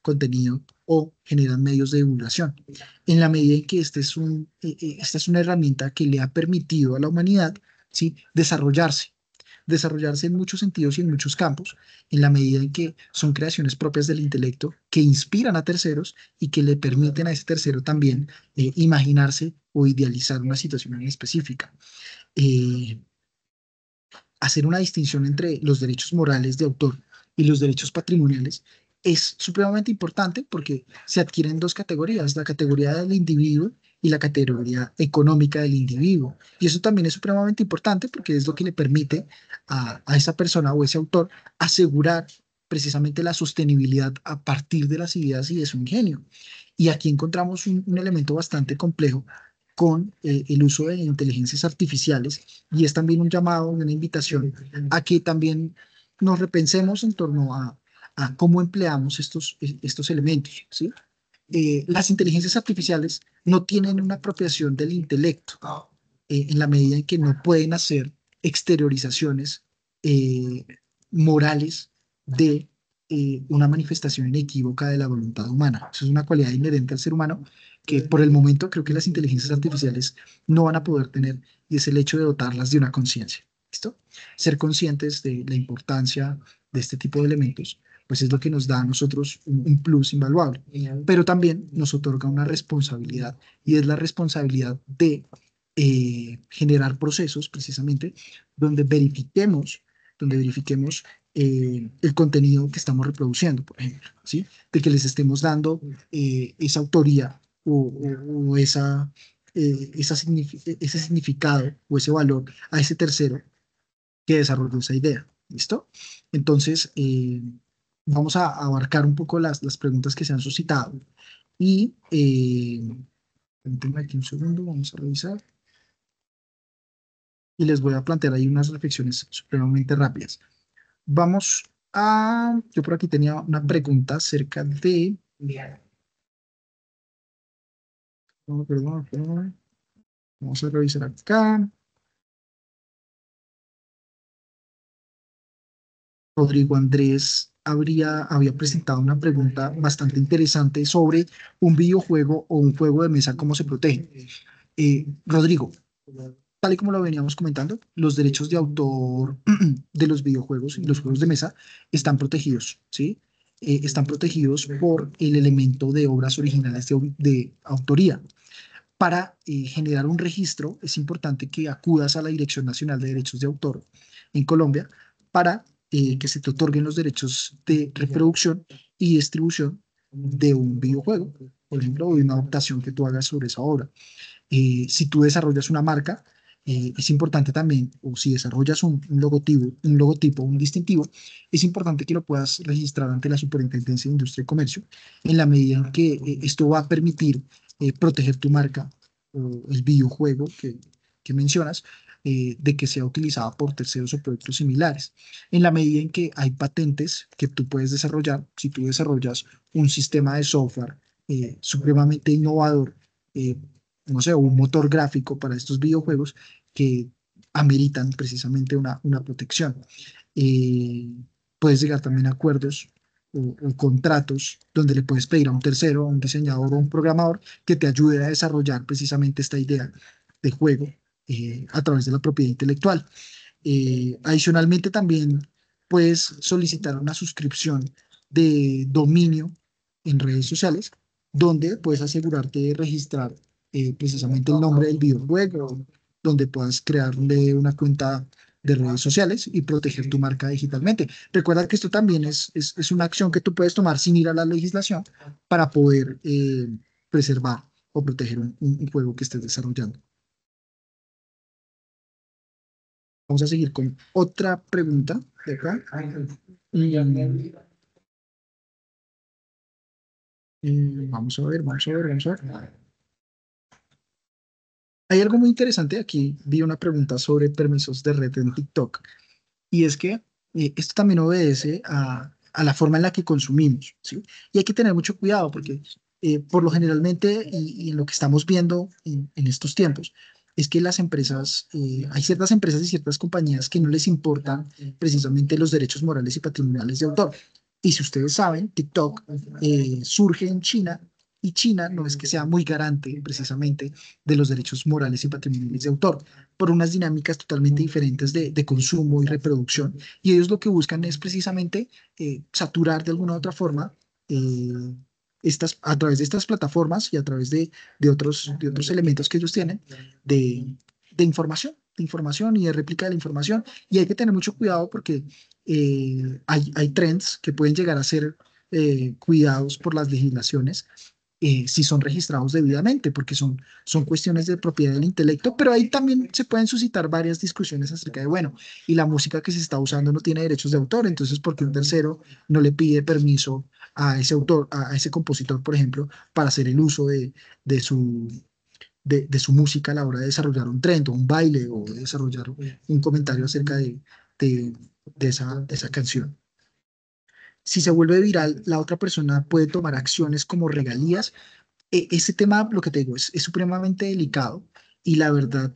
contenido o generan medios de divulgación. En la medida en que esta es una herramienta que le ha permitido a la humanidad, ¿sí?, desarrollarse en muchos sentidos y en muchos campos, en la medida en que son creaciones propias del intelecto que inspiran a terceros y que le permiten a ese tercero también imaginarse o idealizar una situación en específica. Eh, Hacer una distinción entre los derechos morales de autor y los derechos patrimoniales es supremamente importante porque se adquieren dos categorías, la categoría del individuo y la categoría económica del individuo. Y eso también es supremamente importante porque es lo que le permite a esa persona o ese autor asegurar precisamente la sostenibilidad a partir de las ideas y de su ingenio. Y aquí encontramos un elemento bastante complejo con el uso de inteligencias artificiales, y es también un llamado, una invitación a que también nos repensemos en torno a cómo empleamos estos elementos, ¿sí? Las inteligencias artificiales no tienen una apropiación del intelecto en la medida en que no pueden hacer exteriorizaciones eh, morales de una manifestación inequívoca de la voluntad humana. Eso es una cualidad inherente al ser humano que por el momento creo que las inteligencias artificiales no van a poder tener, y es el hecho de dotarlas de una conciencia. ¿Listo? Ser conscientes de la importancia de este tipo de elementos, pues es lo que nos da a nosotros un plus invaluable, pero también nos otorga una responsabilidad, y es la responsabilidad de generar procesos precisamente donde verifiquemos el contenido que estamos reproduciendo, por ejemplo, ¿sí? De que les estemos dando esa autoría o ese significado o ese valor a ese tercero que desarrolló esa idea. ¿Listo? Entonces, vamos a abarcar un poco las preguntas que se han suscitado y permítanme aquí un segundo, vamos a revisar y les voy a plantear ahí unas reflexiones supremamente rápidas. Yo por aquí tenía una pregunta acerca de... Oh, perdón, perdón. Vamos a revisar acá. Rodrigo Andrés había presentado una pregunta bastante interesante sobre un videojuego o un juego de mesa, ¿cómo se protege? Rodrigo, tal y como lo veníamos comentando, los derechos de autor de los videojuegos y los juegos de mesa están protegidos, ¿sí? Están protegidos por el elemento de obras originales de autoría. Para generar un registro, es importante que acudas a la Dirección Nacional de Derechos de Autor en Colombia para que se te otorguen los derechos de reproducción y distribución de un videojuego, por ejemplo, o de una adaptación que tú hagas sobre esa obra. Si tú desarrollas una marca, es importante también, o si desarrollas un logotipo, un distintivo, es importante que lo puedas registrar ante la Superintendencia de Industria y Comercio, en la medida en que esto va a permitir proteger tu marca o el videojuego que mencionas, de que sea utilizada por terceros o productos similares. En la medida en que hay patentes que tú puedes desarrollar, si tú desarrollas un sistema de software supremamente innovador, no sé, un motor gráfico para estos videojuegos que ameritan precisamente una protección. Eh, Puedes llegar también a acuerdos o contratos donde le puedes pedir a un tercero, a un diseñador o un programador que te ayude a desarrollar precisamente esta idea de juego a través de la propiedad intelectual. Adicionalmente, también puedes solicitar una suscripción de dominio en redes sociales, donde puedes asegurarte de registrar precisamente el nombre del videojuego, donde puedas crearle una cuenta de redes sociales y proteger tu marca digitalmente. Recuerda que esto también es una acción que tú puedes tomar sin ir a la legislación para poder preservar o proteger un juego que estés desarrollando. Vamos a seguir con otra pregunta de acá. Vamos a ver, vamos a ver, vamos a ver. Hay algo muy interesante aquí. Vi una pregunta sobre permisos de red en TikTok. Y es que esto también obedece a la forma en la que consumimos, ¿sí? Y hay que tener mucho cuidado porque por lo generalmente, y en lo que estamos viendo en estos tiempos, es que las empresas, hay ciertas empresas y ciertas compañías que no les importan precisamente los derechos morales y patrimoniales de autor. Y si ustedes saben, TikTok surge en China y China no es que sea muy garante precisamente de los derechos morales y patrimoniales de autor, por unas dinámicas totalmente diferentes de consumo y reproducción. Y ellos lo que buscan es precisamente saturar de alguna u otra forma eh, a través de estas plataformas y a través de otros elementos que ellos tienen de información y de réplica de la información. Y hay que tener mucho cuidado porque hay trends que pueden llegar a ser cuidados por las legislaciones si son registrados debidamente, porque son cuestiones de propiedad del intelecto, pero ahí también se pueden suscitar varias discusiones acerca de, bueno, y la música que se está usando no tiene derechos de autor, entonces, ¿por qué un tercero no le pide permiso a ese autor, a ese compositor, por ejemplo, para hacer el uso de su, de su música a la hora de desarrollar un trend o un baile o de desarrollar un comentario acerca de, de esa canción? Si se vuelve viral, la otra persona puede tomar acciones como regalías. Ese tema, lo que te digo, es supremamente delicado y la verdad,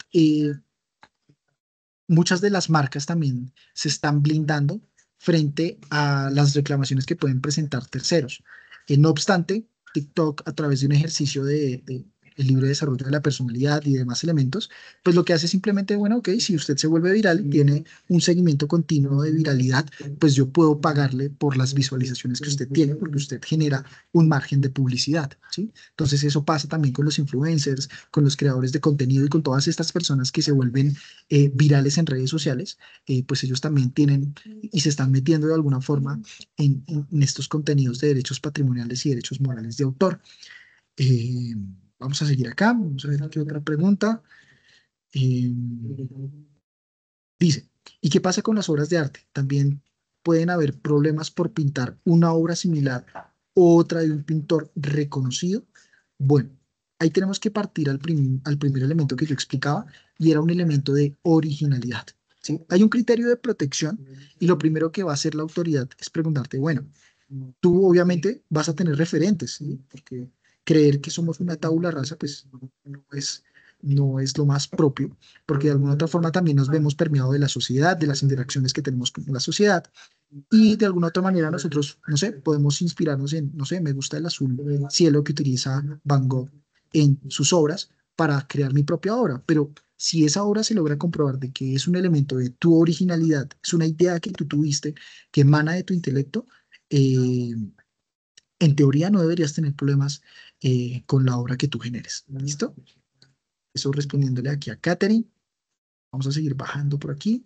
muchas de las marcas también se están blindando frente a las reclamaciones que pueden presentar terceros. No obstante, TikTok, a través de un ejercicio de el libre desarrollo de la personalidad y demás elementos, pues lo que hace es simplemente, bueno, ok, si usted se vuelve viral y tiene un seguimiento continuo de viralidad, pues yo puedo pagarle por las visualizaciones que usted tiene, porque usted genera un margen de publicidad, ¿sí? Entonces eso pasa también con los influencers, con los creadores de contenido y con todas estas personas que se vuelven virales en redes sociales, pues ellos también tienen y se están metiendo de alguna forma en estos contenidos de derechos patrimoniales y derechos morales de autor. Eh, Vamos a seguir acá, vamos a ver aquí otra pregunta. Eh, Dice, ¿y qué pasa con las obras de arte? También pueden haber problemas por pintar una obra similar o otra de un pintor reconocido. Bueno, ahí tenemos que partir al primer elemento que yo explicaba y era un elemento de originalidad. ¿Sí? Hay un criterio de protección y lo primero que va a hacer la autoridad es preguntarte, bueno, tú obviamente vas a tener referentes, ¿sí? Porque creer que somos una tabula rasa, pues no es lo más propio, porque de alguna otra forma también nos vemos permeados de la sociedad, de las interacciones que tenemos con la sociedad, y de alguna otra manera nosotros, no sé, podemos inspirarnos en, no sé, me gusta el azul cielo que utiliza Van Gogh en sus obras para crear mi propia obra, pero si esa obra se logra comprobar de que es un elemento de tu originalidad, es una idea que tú tuviste, que emana de tu intelecto, eh, en teoría no deberías tener problemas con la obra que tú generes. ¿Listo? Eso respondiéndole aquí a Katherine. Vamos a seguir bajando por aquí.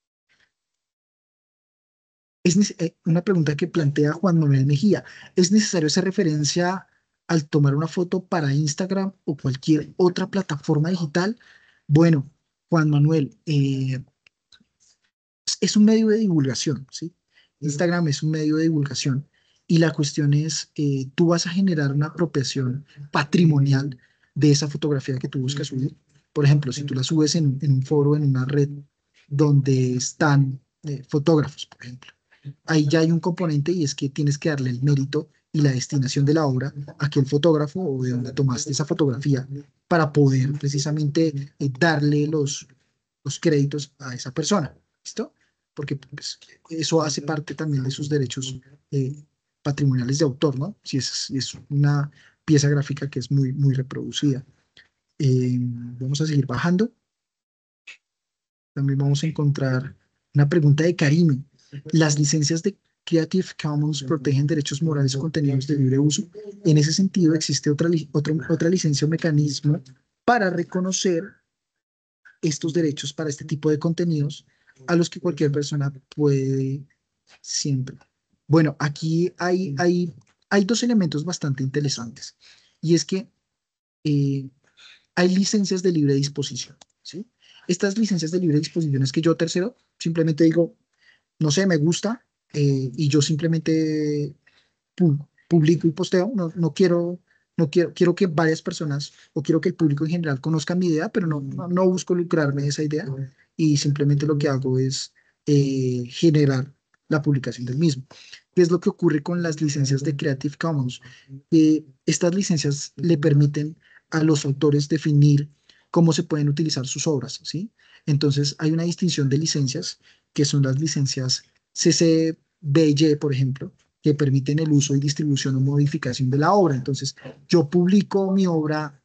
Una pregunta que plantea Juan Manuel Mejía. ¿Es necesario hacer referencia al tomar una foto para Instagram o cualquier otra plataforma digital? Bueno, Juan Manuel, es un medio de divulgación, ¿sí? Instagram es un medio de divulgación y la cuestión es, tú vas a generar una apropiación patrimonial de esa fotografía que tú buscas subir. Por ejemplo, si tú la subes en un foro, en una red donde están fotógrafos, por ejemplo, ahí ya hay un componente y es que tienes que darle el mérito y la destinación de la obra a aquel fotógrafo o de donde tomaste esa fotografía para poder precisamente darle los créditos a esa persona. ¿Listo? Porque pues, eso hace parte también de sus derechos eh, patrimoniales de autor, ¿no? Si es una pieza gráfica que es muy, muy reproducida. Vamos a seguir bajando. También vamos a encontrar una pregunta de Karime. ¿Las licencias de Creative Commons protegen derechos morales o contenidos de libre uso? En ese sentido, ¿existe otra licencia o mecanismo para reconocer estos derechos para este tipo de contenidos a los que cualquier persona puede siempre? Bueno, aquí hay dos elementos bastante interesantes y es que eh, hay licencias de libre disposición, ¿sí? Estas licencias de libre disposición es que yo tercero simplemente digo, no sé, me gusta y yo simplemente publico y posteo, quiero que varias personas o quiero que el público en general conozca mi idea, pero no busco lucrarme de esa idea y simplemente lo que hago es generar la publicación del mismo. ¿Qué es lo que ocurre con las licencias de Creative Commons? Estas licencias le permiten a los autores definir cómo se pueden utilizar sus obras, ¿sí? Entonces hay una distinción de licencias que son las licencias CC BY, por ejemplo, que permiten el uso y distribución o modificación de la obra. Entonces, yo publico mi obra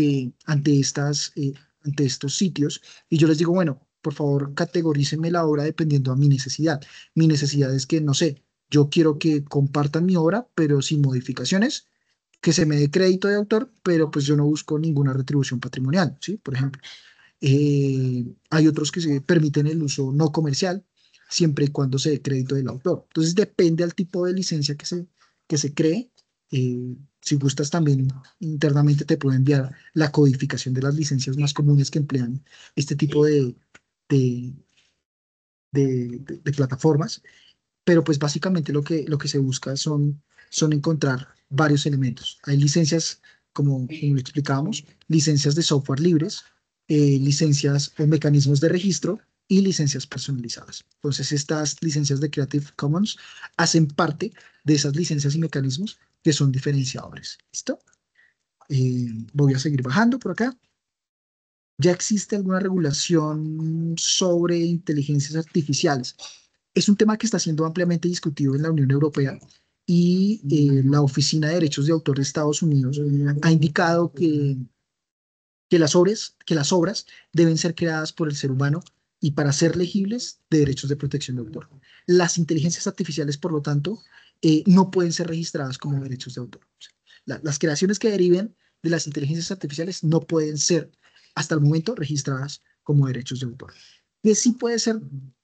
ante estos sitios y yo les digo, bueno, por favor, categorícenme la obra dependiendo a mi necesidad. Mi necesidad es que, no sé, yo quiero que compartan mi obra, pero sin modificaciones, que se me dé crédito de autor, pero pues yo no busco ninguna retribución patrimonial, ¿sí? Por ejemplo. Hay otros que se permiten el uso no comercial, siempre y cuando se dé crédito del autor. Entonces depende al tipo de licencia que se cree. Si gustas también internamente te puedo enviar la codificación de las licencias más comunes que emplean este tipo de, de plataformas, pero pues básicamente lo que se busca son encontrar varios elementos. Hay licencias, como lo explicábamos, licencias de software libres, licencias o mecanismos de registro y licencias personalizadas. Entonces, estas licencias de Creative Commons hacen parte de esas licencias y mecanismos que son diferenciadores. ¿Listo? Voy a seguir bajando por acá. ¿Ya existe alguna regulación sobre inteligencias artificiales? Es un tema que está siendo ampliamente discutido en la Unión Europea y la Oficina de Derechos de Autor de Estados Unidos ha indicado que las obras deben ser creadas por el ser humano y para ser legibles de derechos de protección de autor. Las inteligencias artificiales, por lo tanto, no pueden ser registradas como derechos de autor. O sea, las creaciones que deriven de las inteligencias artificiales no pueden ser, hasta el momento, registradas como derechos de autor. Que sí puede ser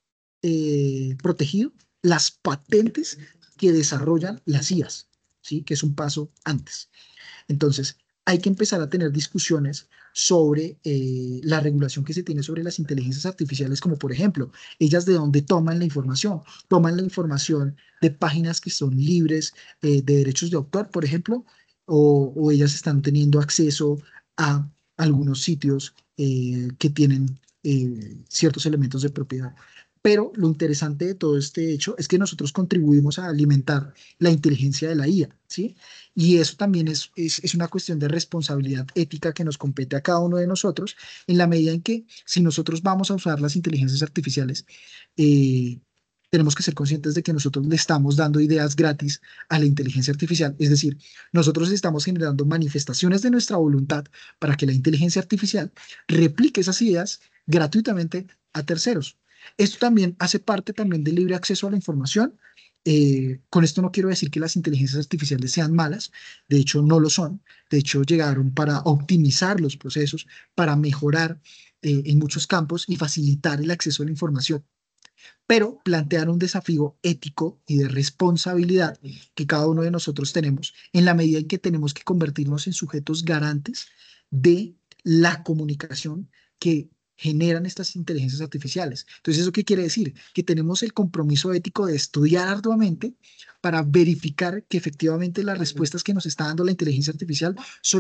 protegido las patentes que desarrollan las IAs, ¿sí? Que es un paso antes. Entonces, hay que empezar a tener discusiones sobre la regulación que se tiene sobre las inteligencias artificiales, como por ejemplo, ellas de dónde toman la información de páginas que son libres de derechos de autor, por ejemplo, o ellas están teniendo acceso a algunos sitios que tienen ciertos elementos de propiedad. Pero lo interesante de todo este hecho es que nosotros contribuimos a alimentar la inteligencia de la IA, ¿sí? Y eso también es una cuestión de responsabilidad ética que nos compete a cada uno de nosotros, en la medida en que si nosotros vamos a usar las inteligencias artificiales, eh, tenemos que ser conscientes de que nosotros le estamos dando ideas gratis a la inteligencia artificial. Es decir, nosotros estamos generando manifestaciones de nuestra voluntad para que la inteligencia artificial replique esas ideas gratuitamente a terceros. Esto también hace parte también del libre acceso a la información. Con esto no quiero decir que las inteligencias artificiales sean malas, de hecho no lo son, de hecho llegaron para optimizar los procesos, para mejorar en muchos campos y facilitar el acceso a la información, pero plantear un desafío ético y de responsabilidad que cada uno de nosotros tenemos en la medida en que tenemos que convertirnos en sujetos garantes de la comunicación que generan estas inteligencias artificiales. Entonces, ¿eso qué quiere decir? Que tenemos el compromiso ético de estudiar arduamente para verificar que efectivamente las respuestas que nos está dando la inteligencia artificial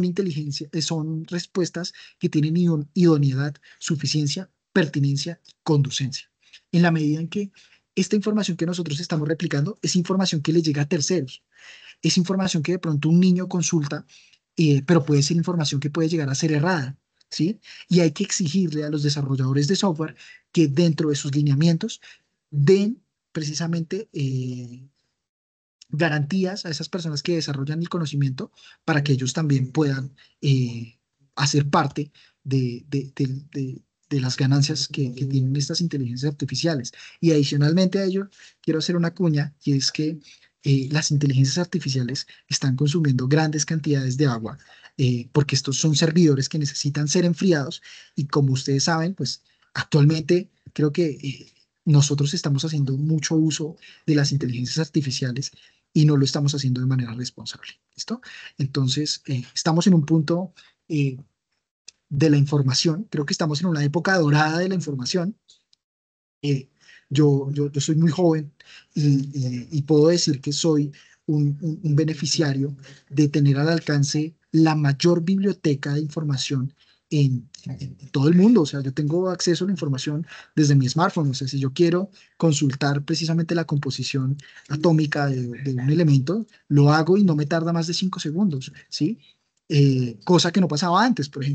son respuestas que tienen idoneidad, suficiencia, pertinencia, conducencia. En la medida en que esta información que nosotros estamos replicando es información que le llega a terceros, es información que de pronto un niño consulta, pero puede ser información que puede llegar a ser errada, ¿sí? Y hay que exigirle a los desarrolladores de software que dentro de sus lineamientos den precisamente garantías a esas personas que desarrollan el conocimiento para que ellos también puedan hacer parte de las ganancias que tienen estas inteligencias artificiales. Y adicionalmente a ello, quiero hacer una cuña, y es que las inteligencias artificiales están consumiendo grandes cantidades de agua, porque estos son servidores que necesitan ser enfriados, y como ustedes saben, pues actualmente creo que nosotros estamos haciendo mucho uso de las inteligencias artificiales y no lo estamos haciendo de manera responsable. ¿Listo? Entonces, estamos en un punto de la información, creo que estamos en una época dorada de la información. Eh, yo soy muy joven y puedo decir que soy un beneficiario de tener al alcance la mayor biblioteca de información en todo el mundo. O sea, yo tengo acceso a la información desde mi smartphone. O sea, si yo quiero consultar precisamente la composición atómica de un elemento, lo hago y no me tarda más de 5 segundos, ¿sí? Cosa que no pasaba antes, por ejemplo.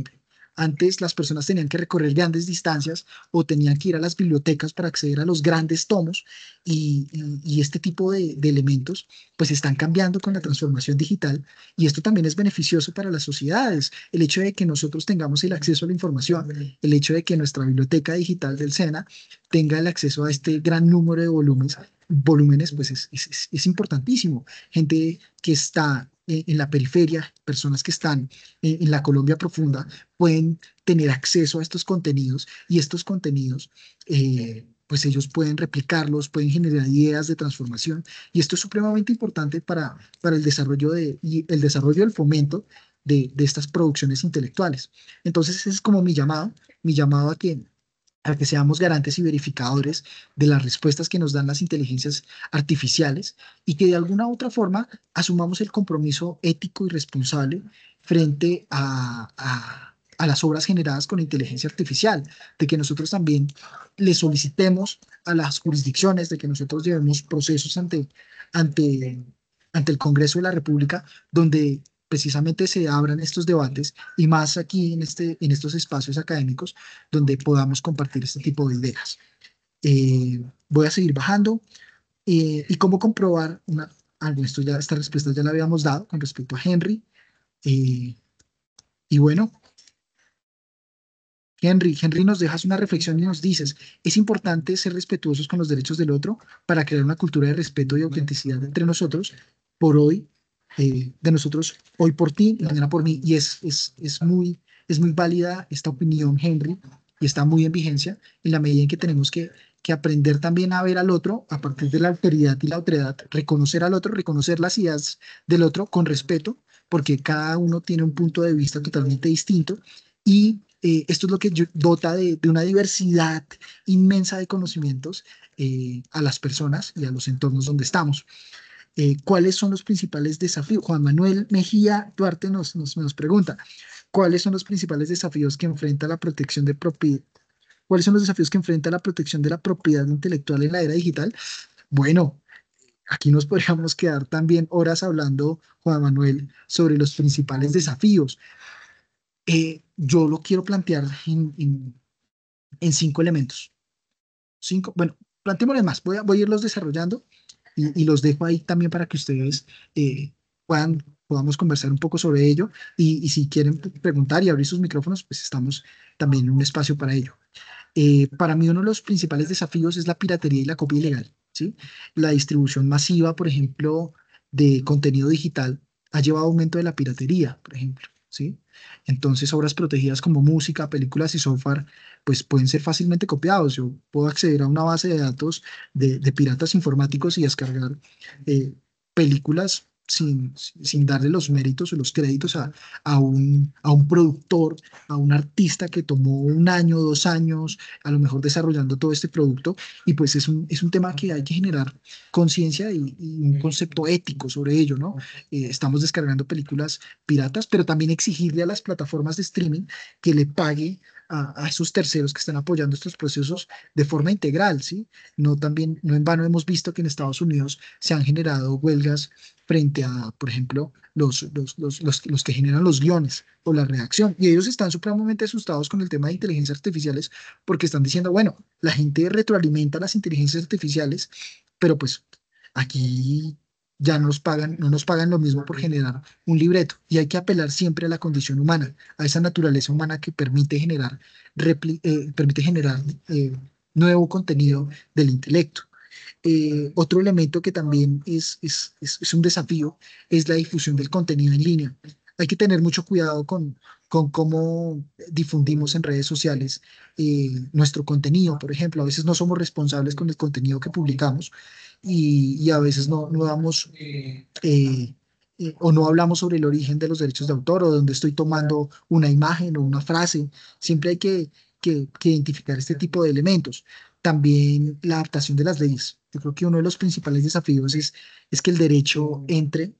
Antes las personas tenían que recorrer grandes distancias o tenían que ir a las bibliotecas para acceder a los grandes tomos y este tipo de elementos pues están cambiando con la transformación digital y esto también es beneficioso para las sociedades. El hecho de que nosotros tengamos el acceso a la información, el hecho de que nuestra biblioteca digital del SENA tenga el acceso a este gran número de volúmenes pues es importantísimo. Gente que está en la periferia, personas que están en la Colombia profunda, pueden tener acceso a estos contenidos y estos contenidos, pues ellos pueden replicarlos, pueden generar ideas de transformación y esto es supremamente importante para el desarrollo y el desarrollo del fomento de estas producciones intelectuales. Entonces, ese es como mi llamado a que seamos garantes y verificadores de las respuestas que nos dan las inteligencias artificiales y que de alguna u otra forma asumamos el compromiso ético y responsable frente a las obras generadas con inteligencia artificial, de que nosotros también le solicitemos a las jurisdicciones, de que nosotros llevemos procesos ante, ante el Congreso de la República, donde precisamente se abran estos debates y más aquí en estos espacios académicos donde podamos compartir este tipo de ideas. Voy a seguir bajando. ¿Y cómo comprobar algo? Esta respuesta ya la habíamos dado con respecto a Henry. Y bueno, Henry, nos dejas una reflexión y nos dices, es importante ser respetuosos con los derechos del otro para crear una cultura de respeto y autenticidad entre nosotros, por hoy, de nosotros, hoy por ti, mañana por mí. Y es muy válida esta opinión, Henry, y está muy en vigencia en la medida en que tenemos que aprender también a ver al otro a partir de la alteridad y la otredad, reconocer al otro, reconocer las ideas del otro con respeto, porque cada uno tiene un punto de vista totalmente distinto y esto es lo que dota de una diversidad inmensa de conocimientos a las personas y a los entornos donde estamos. ¿Cuáles son los principales desafíos? Juan Manuel Mejía Duarte nos pregunta, ¿cuáles son los principales desafíos que enfrenta la protección de propiedad? ¿Cuáles son los desafíos que enfrenta la protección de la propiedad intelectual en la era digital? Bueno, aquí nos podríamos quedar también horas hablando, Juan Manuel, sobre los principales desafíos. Yo lo quiero plantear en 5 elementos. Bueno, planteémosle más. Voy a irlos desarrollando y los dejo ahí también para que ustedes podamos conversar un poco sobre ello. Y si quieren preguntar y abrir sus micrófonos, pues estamos también en un espacio para ello. Para mí uno de los principales desafíos es la piratería y la copia ilegal, ¿sí? La distribución masiva, por ejemplo, de contenido digital ha llevado a aumento de la piratería, por ejemplo, ¿sí? Entonces, obras protegidas como música, películas y software, pues pueden ser fácilmente copiados. Yo puedo acceder a una base de datos de piratas informáticos y descargar películas sin darle los méritos o los créditos a un productor, a un artista que tomó 1 año, 2 años, a lo mejor desarrollando todo este producto. Y pues es un tema que hay que generar conciencia y un concepto ético sobre ello, ¿no? Estamos descargando películas piratas, pero también exigirle a las plataformas de streaming que le pague a esos terceros que están apoyando estos procesos de forma integral, ¿sí? No en vano hemos visto que en Estados Unidos se han generado huelgas frente a, por ejemplo, los que generan los guiones o la redacción. Y ellos están supremamente asustados con el tema de inteligencias artificiales porque están diciendo, bueno, la gente retroalimenta las inteligencias artificiales, pero pues aquí ya no nos pagan lo mismo por generar un libreto. Y hay que apelar siempre a la condición humana, a esa naturaleza humana que permite generar nuevo contenido del intelecto. Otro elemento que también es un desafío es la difusión del contenido en línea. Hay que tener mucho cuidado con cómo difundimos en redes sociales nuestro contenido. Por ejemplo, a veces no somos responsables con el contenido que publicamos y a veces no damos o no hablamos sobre el origen de los derechos de autor o de dónde estoy tomando una imagen o una frase. Siempre hay que identificar este tipo de elementos. También la adaptación de las leyes. Yo creo que uno de los principales desafíos es que el derecho entre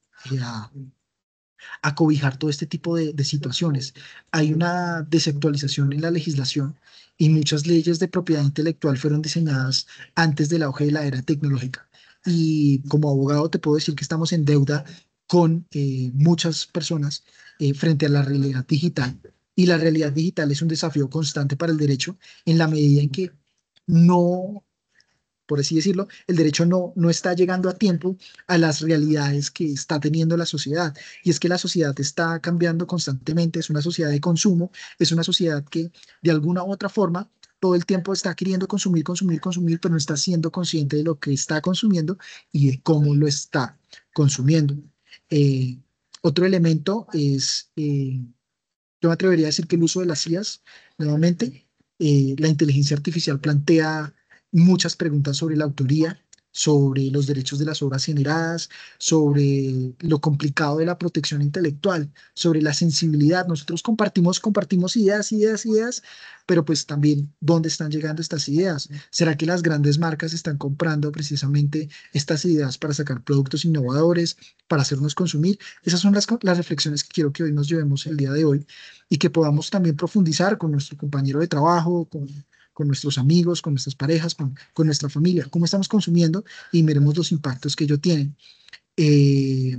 a cobijar todo este tipo de situaciones. Hay una desactualización en la legislación y muchas leyes de propiedad intelectual fueron diseñadas antes del auge de la era tecnológica. Y como abogado te puedo decir que estamos en deuda con muchas personas frente a la realidad digital Y la realidad digital es un desafío constante para el derecho en la medida en que no, por así decirlo, el derecho no está llegando a tiempo a las realidades que está teniendo la sociedad. Y es que la sociedad está cambiando constantemente, es una sociedad de consumo, es una sociedad que de alguna u otra forma todo el tiempo está queriendo consumir, consumir, consumir, pero no está siendo consciente de lo que está consumiendo y de cómo lo está consumiendo. Eh, Otro elemento es, yo me atrevería a decir que el uso de las IAs, nuevamente, la inteligencia artificial plantea muchas preguntas sobre la autoría, sobre los derechos de las obras generadas, sobre lo complicado de la protección intelectual, sobre la sensibilidad. Nosotros compartimos ideas, ideas, ideas, pero pues también dónde están llegando estas ideas. ¿Será que las grandes marcas están comprando precisamente estas ideas para sacar productos innovadores, para hacernos consumir? Esas son las reflexiones que quiero que hoy nos llevemos el día de hoy y que podamos también profundizar con nuestro compañero de trabajo, con nuestros amigos, con nuestras parejas, con nuestra familia, cómo estamos consumiendo y miremos los impactos que ello tiene. Eh,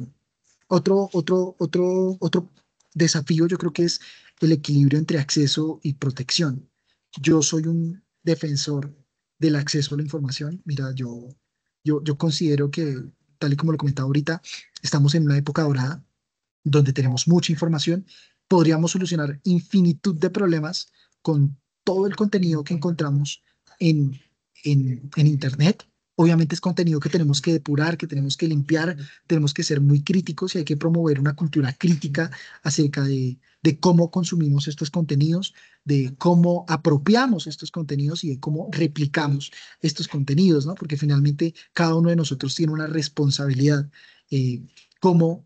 otro desafío yo creo que es el equilibrio entre acceso y protección. Yo soy un defensor del acceso a la información. Mira, yo considero que, tal y como lo comentaba ahorita, estamos en una época dorada donde tenemos mucha información, podríamos solucionar infinitud de problemas con todo el contenido que encontramos en, en Internet. Obviamente es contenido que tenemos que depurar, que tenemos que limpiar, tenemos que ser muy críticos y hay que promover una cultura crítica acerca de cómo consumimos estos contenidos, de cómo apropiamos estos contenidos y de cómo replicamos estos contenidos, ¿no? Porque finalmente cada uno de nosotros tiene una responsabilidad como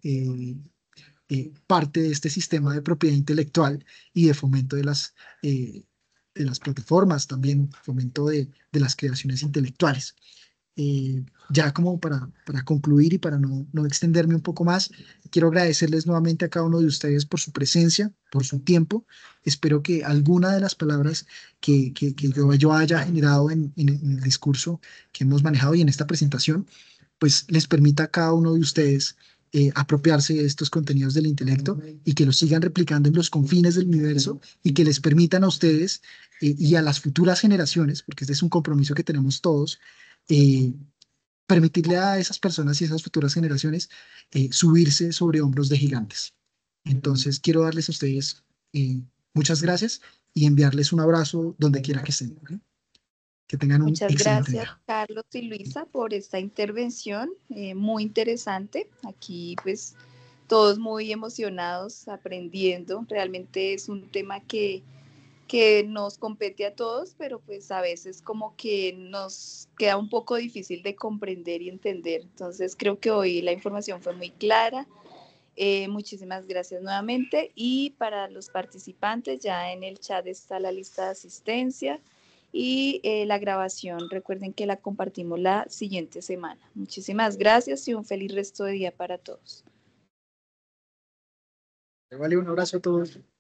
parte de este sistema de propiedad intelectual y de fomento de las plataformas, también fomento de las creaciones intelectuales. Ya como para concluir y para no extenderme un poco más, quiero agradecerles nuevamente a cada uno de ustedes por su presencia, por su tiempo. Espero que alguna de las palabras que yo haya generado en el discurso que hemos manejado y en esta presentación, pues les permita a cada uno de ustedes apropiarse de estos contenidos del intelecto y que los sigan replicando en los confines del universo y que les permitan a ustedes y a las futuras generaciones, porque este es un compromiso que tenemos todos, eh, permitirle a esas personas y esas futuras generaciones subirse sobre hombros de gigantes. Entonces, quiero darles a ustedes muchas gracias y enviarles un abrazo donde quiera que estén. ¿Ok? Que tengan un Muchas excelente gracias, día. Carlos y Luisa, por esta intervención muy interesante. Aquí, pues, todos muy emocionados, aprendiendo. Realmente es un tema que nos compete a todos, pero pues a veces como que nos queda un poco difícil de comprender y entender. Entonces, creo que hoy la información fue muy clara. Muchísimas gracias nuevamente y para los participantes ya en el chat está la lista de asistencia y la grabación. Recuerden que la compartimos la siguiente semana. Muchísimas gracias y un feliz resto de día para todos. Vale, un abrazo a todos.